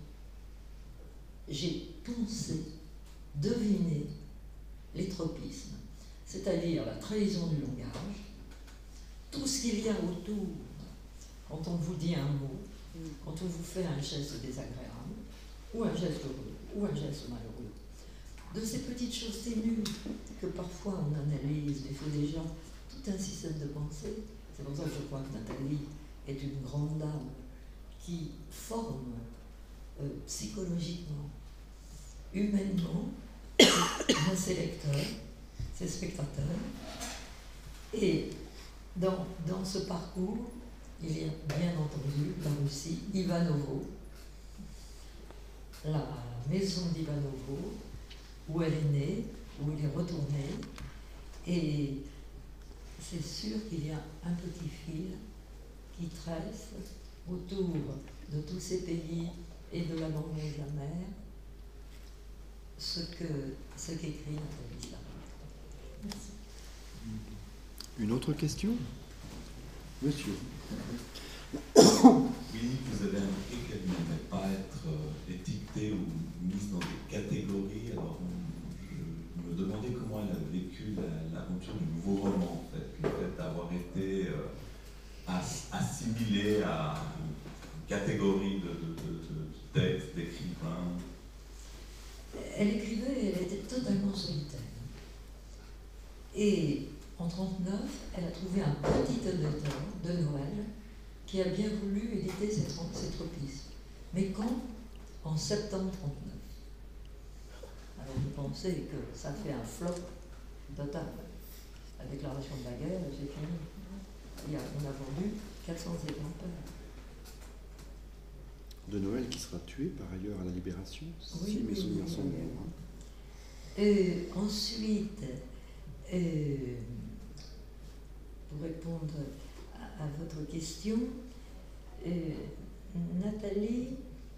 [SPEAKER 5] j'ai pensé, deviné les tropismes, c'est-à-dire la trahison du langage, tout ce qu'il y a autour, quand on vous dit un mot, quand on vous fait un geste désagréable, ou un geste heureux, ou un geste malheureux, de ces petites choses ténues que parfois on analyse, il faut déjà tout un système de pensée. C'est pour ça que je crois que Nathalie est une grande dame qui forme psychologiquement, humainement, ses lecteurs, ses spectateurs. Et dans ce parcours, il y a bien entendu la Russie, Ivanovo, la maison d'Ivanovo, où elle est née, où il est retourné, et c'est sûr qu'il y a un petit fil qui tresse autour de tous ces pays et de l'abandon de la mer, ce qu'écrit Nathalie Sarraute.
[SPEAKER 6] Merci.
[SPEAKER 1] Une autre question? Monsieur.
[SPEAKER 7] Oui, vous avez indiqué qu'elle ne devait pas être étiquetée ou mise dans des catégories
[SPEAKER 8] catégorie de textes, d'écrivains?
[SPEAKER 5] Elle écrivait et elle était totalement solitaire. Et en 1939, elle a trouvé un petit éditeur de Noël qui a bien voulu éditer cette tropisme. Mais quand? En septembre 1939. Alors vous pensez que ça fait un flop total. La déclaration de la guerre, c'est fini. On a vendu 400 exemplaires.
[SPEAKER 1] De Noël qui sera tué par ailleurs à la Libération,
[SPEAKER 5] Oui,
[SPEAKER 1] si mes souvenirs sont bons.
[SPEAKER 5] Ensuite, pour répondre à votre question, Nathalie,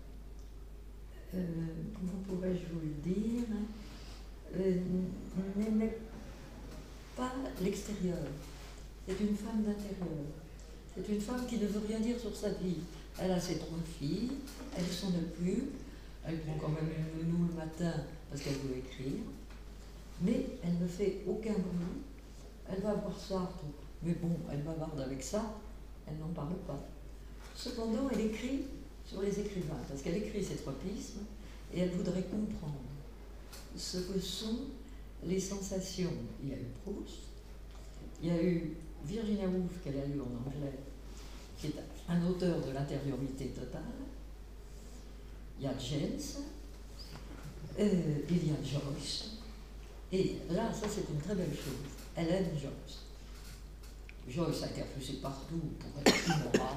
[SPEAKER 5] comment pourrais-je vous le dire, n'aimait pas l'extérieur. C'est une femme d'intérieur. C'est une femme qui ne veut rien dire sur sa vie. Elle a ses 3 filles, elle s'en occupe, elle prend quand même une nounou le matin parce qu'elle veut écrire, mais elle ne fait aucun bruit. Elle va voir Sartre, mais bon, elle bavarde avec ça, elle n'en parle pas. Cependant, elle écrit sur les écrivains, parce qu'elle écrit ses tropismes, et elle voudrait comprendre ce que sont les sensations. Il y a eu Proust, il y a eu Virginia Woolf qu'elle a lu en anglais, qui est un auteur de l'intériorité totale. Il y a James, il y a Joyce. Et là, ça c'est une très belle chose. Elle aime Joyce. Joyce a été refusée partout pour être immorale.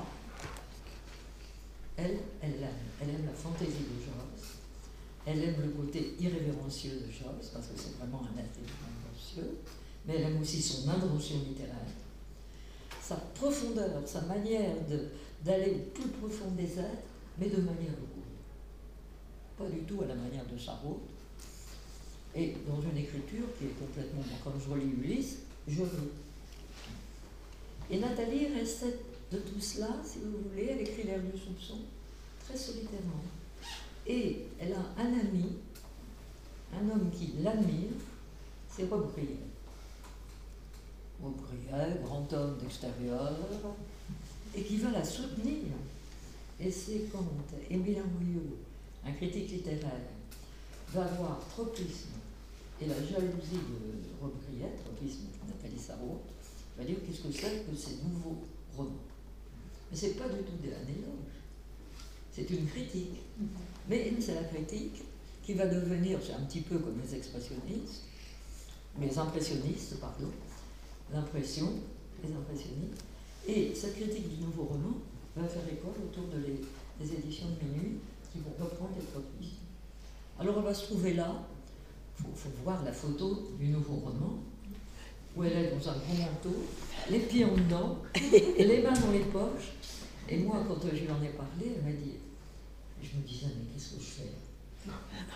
[SPEAKER 5] Elle aime la fantaisie de Joyce. Elle aime le côté irrévérencieux de Joyce, parce que c'est vraiment un être irrévérencieux. Mais elle aime aussi son invention littéraire. Sa profondeur, sa manière d'aller au plus profond des êtres, mais de manière lourde. Pas du tout à la manière de Sarraute. Et dans une écriture qui est complètement... Quand je relis Ulysse, je veux. Et Nathalie restait de tout cela, si vous voulez, elle écrit L'Air du soupçon, très solitairement. Et elle a un ami, un homme qui l'admire, c'est Robbe-Grillet. Robbe-Grillet, grand homme d'extérieur, et qui va la soutenir. Et c'est quand Émile Henriot, un critique littéraire, va voir Tropisme et la jalousie de Robbe-Grillet, Tropisme de Nathalie Sarraute, va dire qu'est-ce que c'est que ces nouveaux romans. Mais c'est pas du tout un éloge, c'est une critique. Mais c'est la critique qui va devenir, c'est un petit peu comme les expressionnistes, les impressionnistes, pardon, l'impression, les impressionnistes. Et cette critique du nouveau roman va faire école autour des éditions de Minuit qui vont reprendre les tropismes. Alors elle va se trouver là, il faut voir la photo du nouveau roman, où elle est dans un grand manteau, les pieds en dedans, les mains dans les poches. Et moi, quand je lui en ai parlé, elle m'a dit, je me disais, mais qu'est-ce que je fais?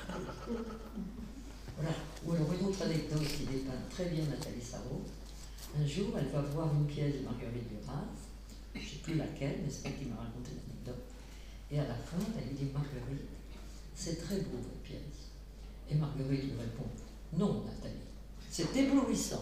[SPEAKER 5] Voilà. Ou alors une autre anecdote qui dépeint très bien Nathalie Sarraute. Un jour, elle va voir une pièce de Marguerite Duras, je ne sais plus laquelle, mais c'est elle qui m'a raconté l'anecdote. Et à la fin, elle lui dit, Marguerite, c'est très beau votre pièce. Et Marguerite lui répond, non Nathalie, c'est éblouissant.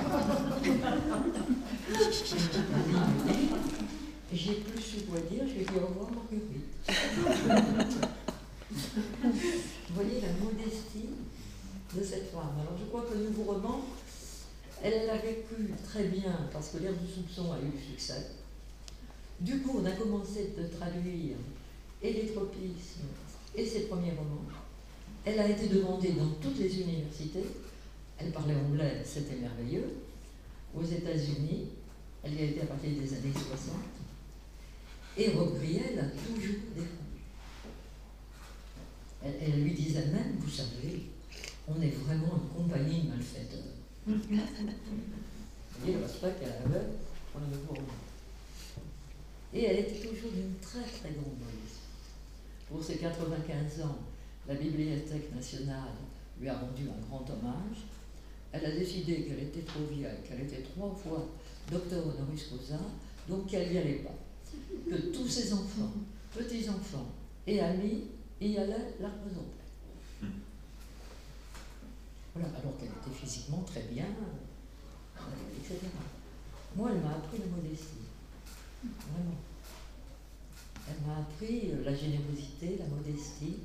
[SPEAKER 5] Et j'ai plus su quoi dire, je lui ai dit au revoir Marguerite. Vous voyez la modestie de cette femme. Alors je crois que le nouveau roman, elle l'a vécu très bien parce que L'Air du soupçon a eu du succès. Du coup, on a commencé de traduire et les tropismes et ses premiers romans. Elle a été demandée dans toutes les universités. Elle parlait anglais, c'était merveilleux. Aux États-Unis, elle y a été à partir des années 60. Et Robbe-Grillet l'a toujours défendu. Elle lui disait même, vous savez, on est vraiment une compagnie de malfaiteurs. Vous voyez le respect qu'elle avait pour le nouveau roman. Et elle était toujours d'une très très grande modestie. Pour ses 95 ans, la Bibliothèque nationale lui a rendu un grand hommage. Elle a décidé qu'elle était trop vieille, qu'elle était 3 fois docteur honoris causa, donc qu'elle n'y allait pas. Que tous ses enfants, petits-enfants et amis y allaient la représenter. Voilà, alors qu'elle était physiquement très bien, etc. Moi, elle m'a appris la modestie. Vraiment. Elle m'a appris la générosité, la modestie.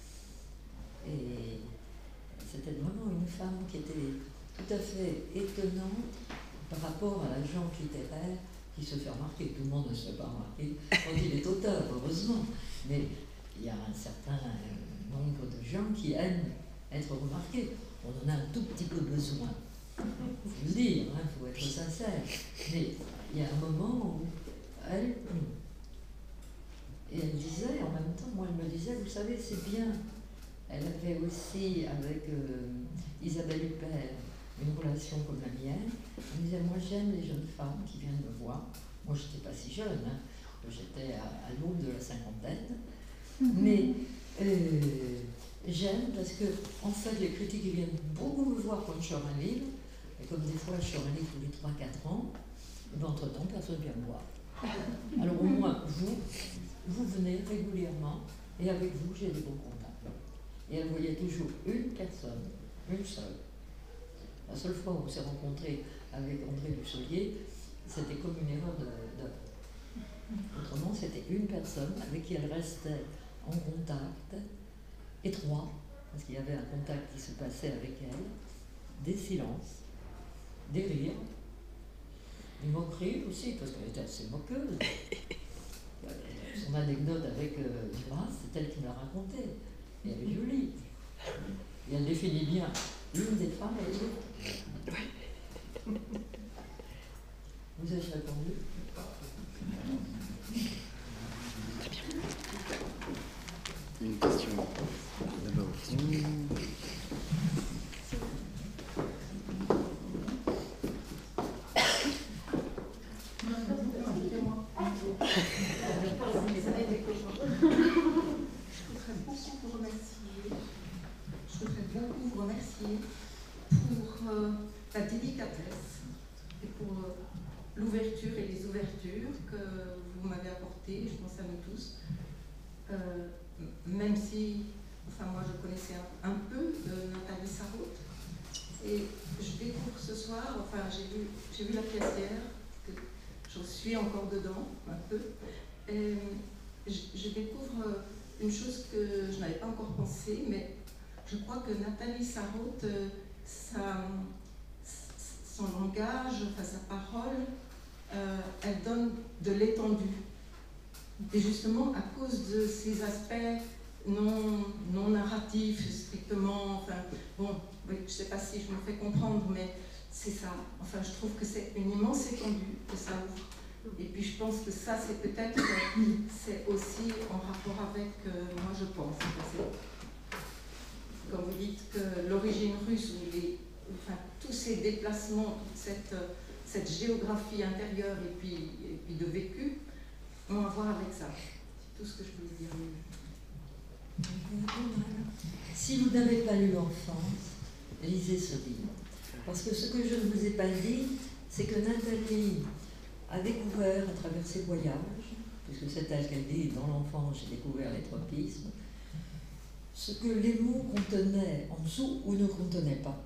[SPEAKER 5] Et c'était vraiment une femme qui était tout à fait étonnante par rapport à la gente littéraire qui se fait remarquer. Tout le monde ne se fait pas remarquer quand il est auteur, heureusement. Mais il y a un certain nombre de gens qui aiment être remarqués. On en a un tout petit peu besoin. Il faut le dire, il faut être sincère. Mais il y a un moment où elle... Et elle disait, en même temps, moi elle me disait, vous savez, c'est bien. Elle avait aussi, avec Isabelle Huppert, une relation comme la mienne. Elle me disait, moi j'aime les jeunes femmes qui viennent me voir. Moi je n'étais pas si jeune, hein. J'étais à l'aube de la cinquantaine. Mais j'aime parce que, en fait, les critiques ils viennent beaucoup me voir quand je sors un livre. Et comme des fois je sors un livre tous les 3-4 ans, et ben, entre-temps, personne ne vient me voir. Alors au moins, vous venez régulièrement, et avec vous, j'ai des bons contacts. Et elle voyait toujours une personne, une seule. La seule fois où on s'est rencontré avec André Dussolier, c'était comme une erreur d'œuvre. Autrement, c'était une personne avec qui elle restait en contact étroit, parce qu'il y avait un contact qui se passait avec elle, des silences, des rires, des moqueries aussi, parce qu'elle était assez moqueuse. Son anecdote avec Duras, c'est elle qui me l'a racontée. Et elle est jolie. Et elle définit bien l'une des femmes et l'autre. Vous avez répondu?
[SPEAKER 1] Très bien. Une question d'abord.
[SPEAKER 7] Je voudrais beaucoup vous remercier pour la délicatesse et pour l'ouverture et les ouvertures que vous m'avez apportées, je pense à nous tous. Même si, enfin moi je connaissais un peu Nathalie Sarraute, et je découvre ce soir, enfin j'ai vu la pièce hier, que je suis encore dedans un peu, et je découvre une chose que je n'avais pas encore pensé, mais je crois que Nathalie Sarraute, son langage, enfin, sa parole, elle donne de l'étendue. Et justement, à cause de ces aspects non narratifs, strictement, enfin, bon, oui, je ne sais pas si je me fais comprendre, mais c'est ça. Enfin, je trouve que c'est une immense étendue que ça ouvre. Et puis je pense que ça, c'est peut-être, c'est aussi en rapport avec, moi je pense, quand vous dites que l'origine russe, enfin, tous ces déplacements, cette géographie intérieure et puis de vécu, ont à voir avec ça. C'est tout ce que je voulais dire.
[SPEAKER 5] Si vous n'avez pas lu l'enfance, lisez ce livre. Parce que ce que je ne vous ai pas dit, c'est que Nathalie a découvert à travers ses voyages, puisque c'est elle qu'elle dit, dans l'enfance, j'ai découvert les tropismes, ce que les mots contenaient en dessous ou ne contenaient pas.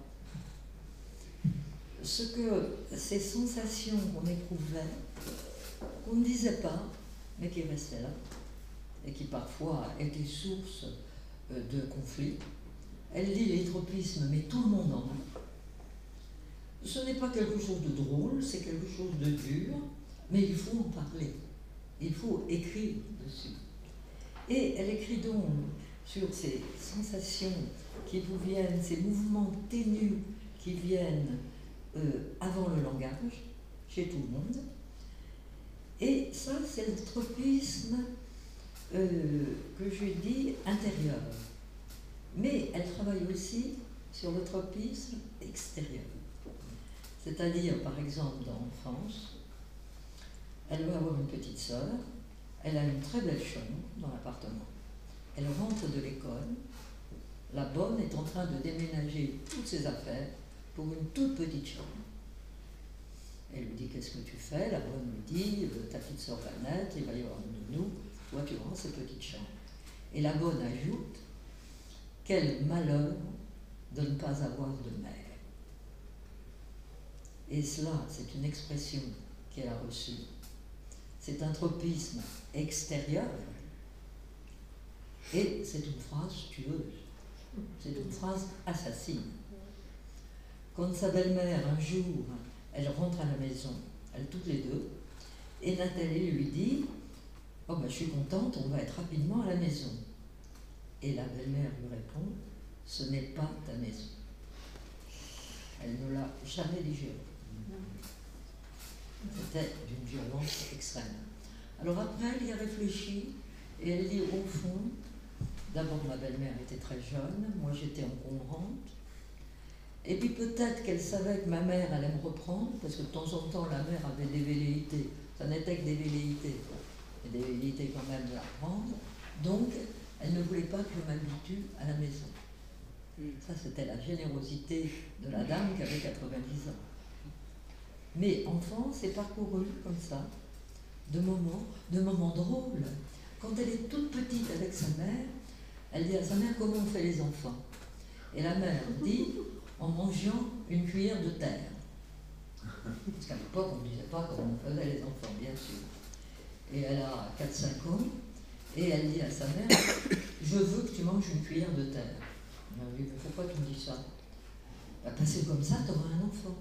[SPEAKER 5] Ce que ces sensations qu'on éprouvait, qu'on ne disait pas, mais qui restaient là, et qui parfois étaient source de conflits. Elle dit les tropismes, mais tout le monde en a. Ce n'est pas quelque chose de drôle, c'est quelque chose de dur, mais il faut en parler. Il faut écrire dessus. Et elle écrit donc sur ces sensations qui vous viennent, ces mouvements ténus qui viennent avant le langage, chez tout le monde. Et ça, c'est le tropisme que je dis intérieur. Mais elle travaille aussi sur le tropisme extérieur. C'est-à-dire, par exemple, dans l'enfance, elle va avoir une petite sœur, elle a une très belle chambre dans l'appartement. Elle rentre de l'école, la bonne est en train de déménager toutes ses affaires pour une toute petite chambre. Elle lui dit, qu'est-ce que tu fais? La bonne lui dit, ta petite sœur va naître, il va y avoir une nounou, toi tu rends cette petite chambre. Et la bonne ajoute, quel malheur de ne pas avoir de mère. Et cela, c'est une expression qu'elle a reçue c'est un tropisme extérieur, et c'est une phrase tueuse, c'est une phrase assassine. Quand sa belle-mère, un jour, elle rentre à la maison, elles toutes les deux, et Nathalie lui dit « Oh ben je suis contente, on va être rapidement à la maison. » Et la belle-mère lui répond « Ce n'est pas ta maison. » Elle ne l'a jamais digéré. C'était d'une violence extrême. Alors après, elle y a réfléchi, et elle dit au fond, d'abord ma belle-mère était très jeune, moi j'étais encombrante, et puis peut-être qu'elle savait que ma mère allait me reprendre, parce que de temps en temps la mère avait des velléités, ça n'était que des velléités, et des velléités quand même de la prendre, donc elle ne voulait pas que je m'habitue à la maison. Ça c'était la générosité de la dame qui avait 90 ans. Mais enfant, c'est parcouru comme ça, de moments drôles. Quand elle est toute petite avec sa mère, elle dit à sa mère comment on fait les enfants. Et la mère dit en mangeant une cuillère de terre. Parce qu'à l'époque, on ne disait pas comment on faisait les enfants, bien sûr. Et elle a 4-5 ans, et elle dit à sa mère je veux que tu manges une cuillère de terre. Elle lui dit mais pourquoi tu me dis ça? Parce que comme ça, tu auras un enfant.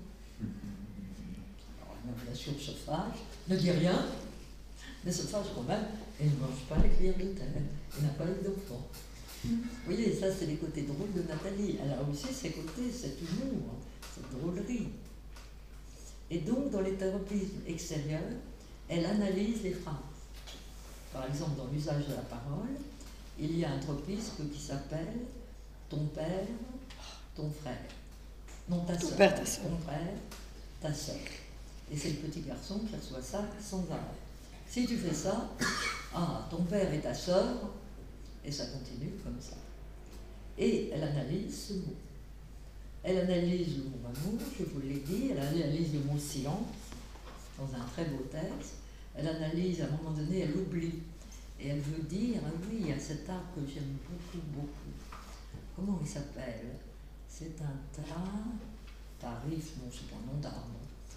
[SPEAKER 5] Bien sûr, se fâche, ne dit rien, mais se fâche quand même, et ne mange pas la cuillère de terre, et n'a pas eu d'enfant. Vous voyez, ça c'est les côtés drôles de Nathalie. Elle a aussi ses côtés, cet humour, cette drôlerie. Et donc, dans les tropismes extérieurs, elle analyse les phrases. Par exemple, dans l'usage de la parole, il y a un tropisme qui s'appelle ton père, ton frère. Non, ta soeur. Ton frère, ta soeur. Et c'est le petit garçon qui reçoit ça sans arrêt. Si tu fais ça, ah, ton père et ta sœur, et ça continue comme ça. Et elle analyse ce mot. Elle analyse le mot amour, je vous l'ai dit, elle analyse le mot silence, dans un très beau texte. Elle analyse, à un moment donné, elle oublie. Et elle veut dire, ah oui, il y a cet arbre que j'aime beaucoup, beaucoup. Comment il s'appelle? C'est un tarif, non, c'est pas un nom d'arbre.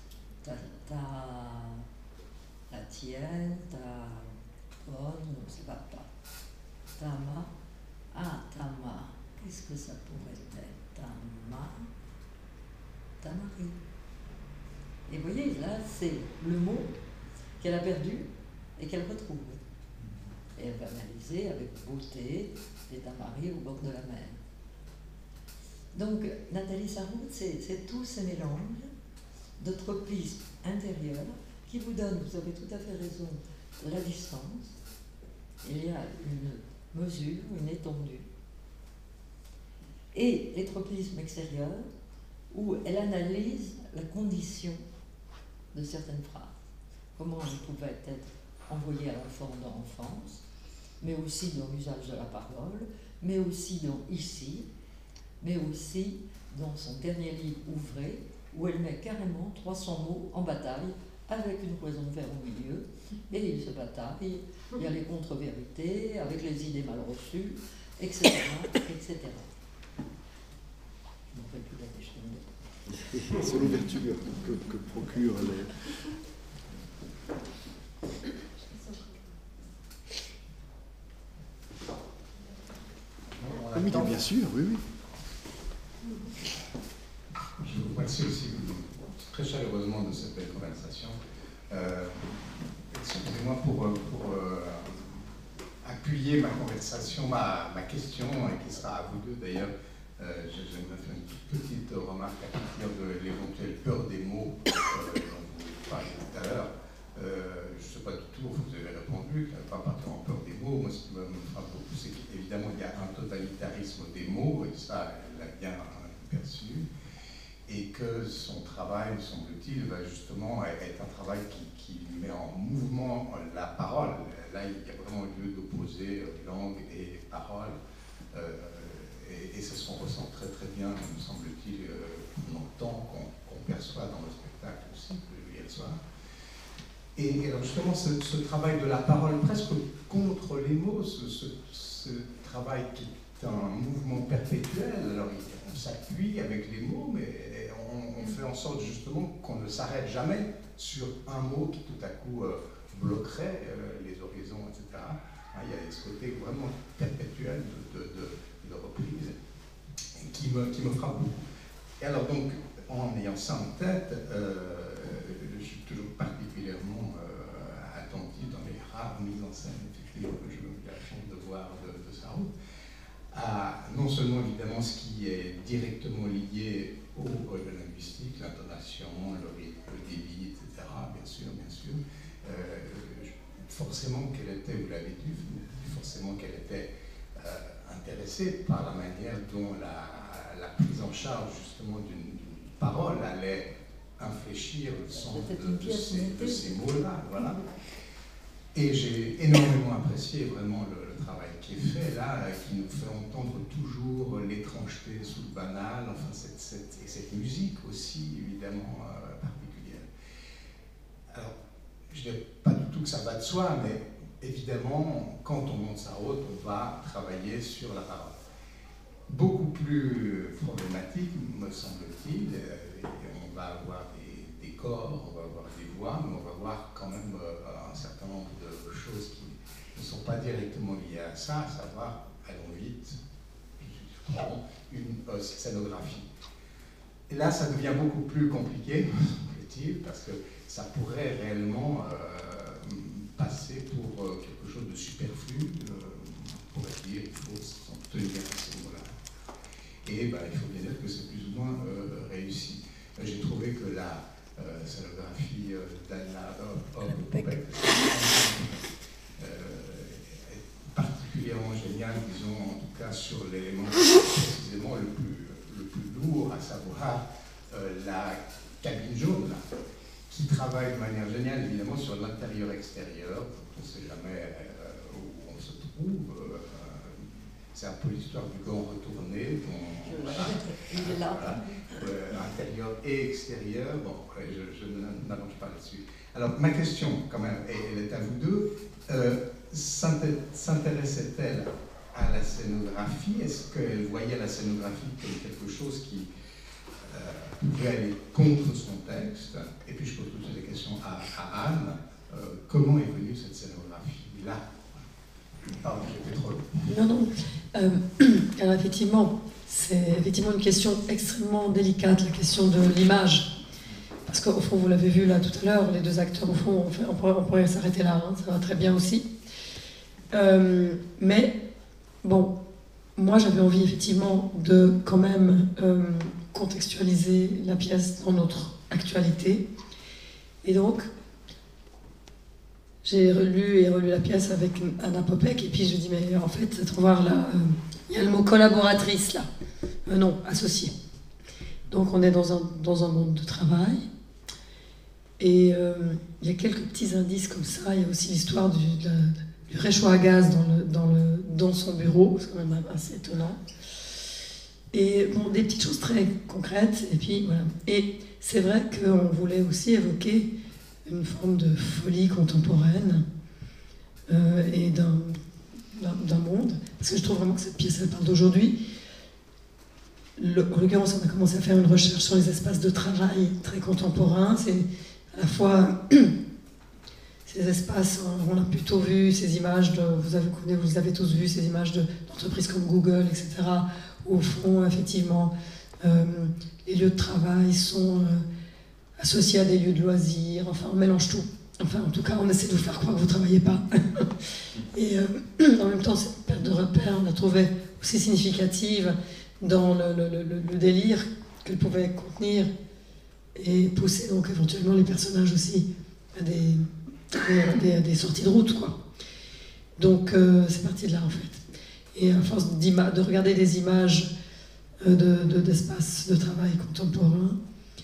[SPEAKER 5] La tienne, ta bonne, non, c'est pas. Tama. Ah, Tama. Qu'est-ce que ça pourrait être? Tamari. Et vous voyez, là, c'est le mot qu'elle a perdu et qu'elle retrouve. Et elle va analyser avec beauté les tamaris au bord de la mer. Donc, Nathalie Sarraute, c'est tous ces mélanges de tropismes intérieurs qui vous donnent, vous avez tout à fait raison, la distance. Il y a une mesure, une étendue. Et les tropismes extérieurs, où elle analyse la condition de certaines phrases. Comment elles pouvaient être envoyées à l'enfant dans l'enfance, mais aussi dans l'usage de la parole, mais aussi dans Ici, mais aussi dans son dernier livre Ouvrez, où elle met carrément 300 mots en bataille, avec une poison de fer au milieu, et il se bataille, il y a les contre-vérités, avec les idées mal reçues, etc., etc. Je ne rappelle plus la question.
[SPEAKER 1] C'est l'ouverture que procure les... Oui, bien sûr, oui, oui.
[SPEAKER 9] Je vous remercie aussi très chaleureusement de cette belle conversation. Excusez-moi pour appuyer ma conversation, ma question, qui sera à vous deux d'ailleurs. J'aimerais faire une petite remarque à partir de l'éventuelle peur des mots dont vous parliez tout à l'heure. Je ne sais pas du tout, vous avez répondu, pas partir en peur des mots. Moi, ce qui me frappe beaucoup, c'est qu'évidemment, il y a un totalitarisme des mots, et ça, elle l'a bien perçu, et que son travail, me semble-t-il, va justement être un travail qui met en mouvement la parole. Là, il y a vraiment lieu d'opposer langue et parole, et ça se ressent très très bien, me semble-t-il, qu'on entend, qu'on perçoit dans le spectacle aussi, que hier soir. Et alors justement, ce travail de la parole presque contre les mots, ce travail qui est un mouvement perpétuel, alors on s'appuie avec les mots, mais on fait en sorte justement qu'on ne s'arrête jamais sur un mot qui tout à coup bloquerait les horizons, etc. Il y a ce côté vraiment perpétuel de reprise qui me frappe beaucoup. Et alors donc, en ayant ça en tête, je suis toujours particulièrement attentif dans les rares mises en scène effectivement que j'ai eu la chance de voir de Sarraute, à non seulement évidemment ce qui est directement lié au linguistique, l'intonation, le débit, etc. Bien sûr. Forcément qu'elle était, vous l'avez dit, forcément qu'elle était intéressée par la manière dont la prise en charge justement d'une parole allait infléchir le sens de ces mots-là. Voilà. Et j'ai énormément apprécié vraiment le travail qui est fait là, qui nous fait entendre toujours l'étrangeté sous le banal, enfin cette musique aussi évidemment particulière. Alors, je ne dirais pas du tout que ça va de soi, mais évidemment, quand on monte Sarraute, on va travailler sur la parole. Beaucoup plus problématique, me semble-t-il, on va avoir des corps, on va avoir des voix, mais on va voir quand même un certain nombre de choses qui ne sont pas directement liées à ça, à savoir, allons vite, une scénographie. Et là, ça devient beaucoup plus compliqué, me semble-t-il, parce que ça pourrait réellement passer pour quelque chose de superflu, on pourrait dire, il faut s'en tenir à ces mots-là. Et il faut bien dire que c'est plus ou moins réussi. J'ai trouvé que la scénographie d'Anna Opek est particulièrement géniale, disons, en tout cas sur l'élément précisément le plus lourd, à savoir la cabine jaune, là, qui travaille de manière géniale, évidemment, sur l'intérieur-extérieur. On ne sait jamais où on se trouve. C'est un peu l'histoire du gant retourné.
[SPEAKER 5] Il est là.
[SPEAKER 9] Intérieur et extérieur. Bon, je n'avance pas là-dessus. Alors, ma question, quand même, elle est à vous deux. S'intéressait-elle à la scénographie? Est-ce qu'elle voyait la scénographie comme quelque chose qui pouvait aller contre son texte? Et puis je pose toutes les questions à Anne. Comment est venue cette scénographie-là? Pardon, j'ai fait trop long.
[SPEAKER 4] Non. Alors effectivement, c'est effectivement une question extrêmement délicate, la question de l'image. Parce qu'au fond, vous l'avez vu là tout à l'heure, les deux acteurs, au fond, on pourrait s'arrêter là, hein, ça va très bien aussi. Mais, bon, moi j'avais envie effectivement de quand même contextualiser la pièce dans notre actualité. Et donc, j'ai relu la pièce avec Anna Opek, et puis je dis, mais en fait, c'est trop voir là, il y a le mot collaboratrice là. Non, associée. Donc on est dans un monde de travail. Et il y a quelques petits indices comme ça. Il y a aussi l'histoire du réchaud à gaz dans son bureau, c'est quand même assez étonnant. Et bon, des petites choses très concrètes. Et puis voilà. Et c'est vrai qu'on voulait aussi évoquer une forme de folie contemporaine et d'un monde. Parce que je trouve vraiment que cette pièce, elle parle d'aujourd'hui. En l'occurrence, on a commencé à faire une recherche sur les espaces de travail très contemporains. C'est à la fois ces espaces, on a plutôt vu ces images, vous les avez tous vues, ces images d'entreprises comme Google, etc., où au fond, effectivement, les lieux de travail sont associés à des lieux de loisirs, enfin, on mélange tout. Enfin, en tout cas, on essaie de vous faire croire que vous ne travaillez pas. Et en même temps, cette perte de repère, on la trouvait aussi significative dans le délire qu'elle pouvait contenir et pousser donc éventuellement les personnages aussi à des sorties de route, quoi. Donc c'est parti de là en fait. Et à force de regarder des images d'espaces de travail contemporains,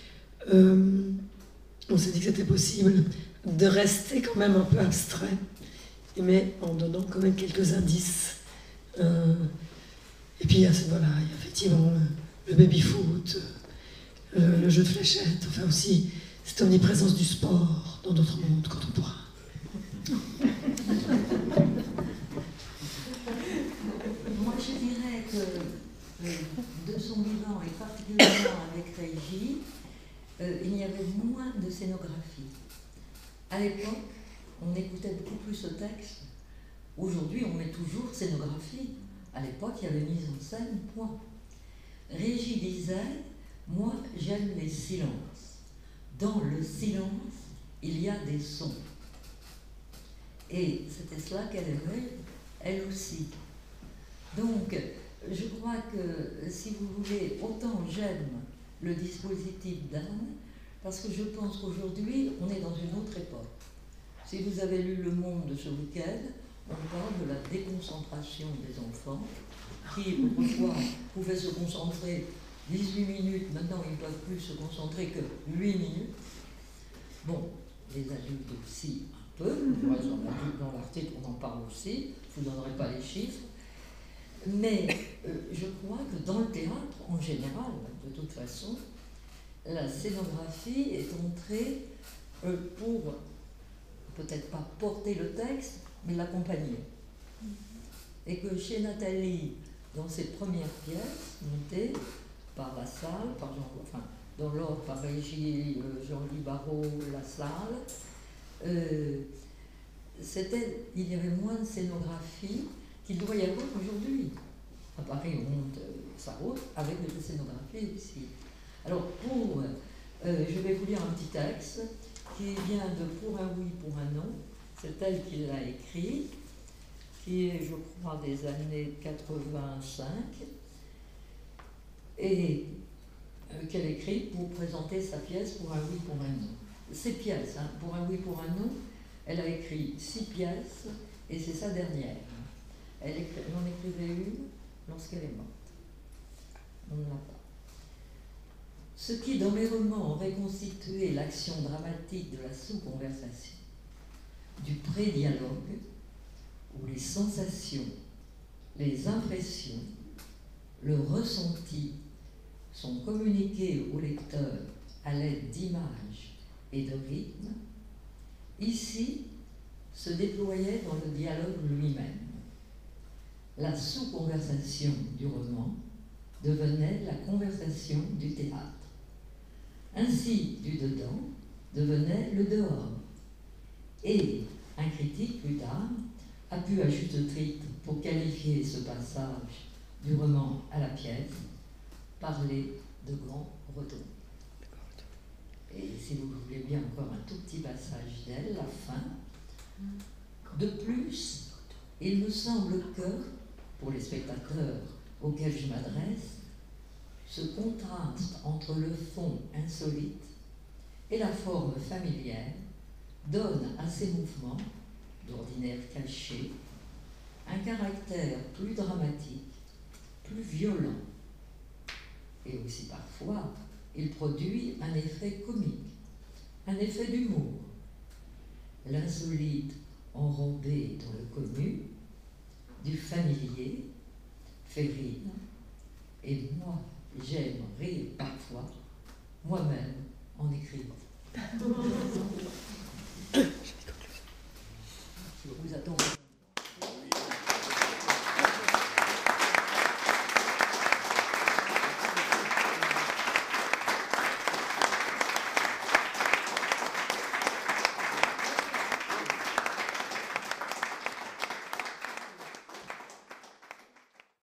[SPEAKER 4] on s'est dit que c'était possible de rester quand même un peu abstrait, mais en donnant quand même quelques indices. Et puis il y a effectivement le baby-foot, le jeu de fléchettes, enfin aussi cette omniprésence du sport dans notre monde contemporain.
[SPEAKER 5] Moi je dirais que de son vivant et particulièrement avec Reiji, il y avait moins de scénographie. À l'époque, on écoutait beaucoup plus ce texte. Aujourd'hui, on met toujours scénographie. À l'époque, il y avait mise en scène, point. Régis disait, moi, j'aime les silences. Dans le silence, il y a des sons. Et c'était cela qu'elle aimait, elle aussi. Donc, je crois que, si vous voulez, autant j'aime le dispositif d'Anne, parce que je pense qu'aujourd'hui, on est dans une autre époque. Si vous avez lu Le Monde ce week-end, on parle de la déconcentration des enfants, qui autrefois pouvaient se concentrer 18 minutes, maintenant ils ne peuvent plus se concentrer que 8 minutes. Bon, les adultes aussi un peu, dans l'article on en parle aussi, je ne vous donnerai pas les chiffres, mais je crois que dans le théâtre, en général, de toute façon, la scénographie est entrée pour, peut-être pas porter le texte, mais l'accompagner. Et que chez Nathalie, dans ses premières pièces, montées par La Salle, dans l'ordre par Régis, Jean-Louis Barrault, La Salle, il y avait moins de scénographie qu'il doit y avoir aujourd'hui. À Paris, on monte sa route avec des scénographies aussi. Alors, je vais vous lire un petit texte qui vient de Pour un oui, pour un non. C'est elle qui l'a écrit, qui est, je crois, des années 85, et qu'elle écrit pour présenter sa pièce Pour un oui, pour un non. Ses pièces, hein, Pour un oui, pour un non, elle a écrit 6 pièces, et c'est sa dernière. Elle en écrivait une lorsqu'elle est morte. On ne l'a pas. Ce qui, dans mes romans, aurait constitué l'action dramatique de la sous-conversation, du pré-dialogue, où les sensations, les impressions, le ressenti sont communiqués au lecteur à l'aide d'images et de rythmes, ici se déployait dans le dialogue lui-même. La sous-conversation du roman devenait la conversation du théâtre. Ainsi, du dedans devenait le dehors. Et un critique, plus tard, a pu, à juste titre, pour qualifier ce passage du roman à la pièce, parler de grand retour. Et si vous voulez bien encore un tout petit passage d'elle, la fin. De plus, il me semble que, pour les spectateurs auxquels je m'adresse, ce contraste entre le fond insolite et la forme familière donne à ces mouvements, d'ordinaire cachés, un caractère plus dramatique, plus violent. Et aussi parfois, il produit un effet comique, un effet d'humour. L'insolite enrobé dans le connu, du familier, fait rire, et moi, j'aime rire parfois, moi-même, en écrivant.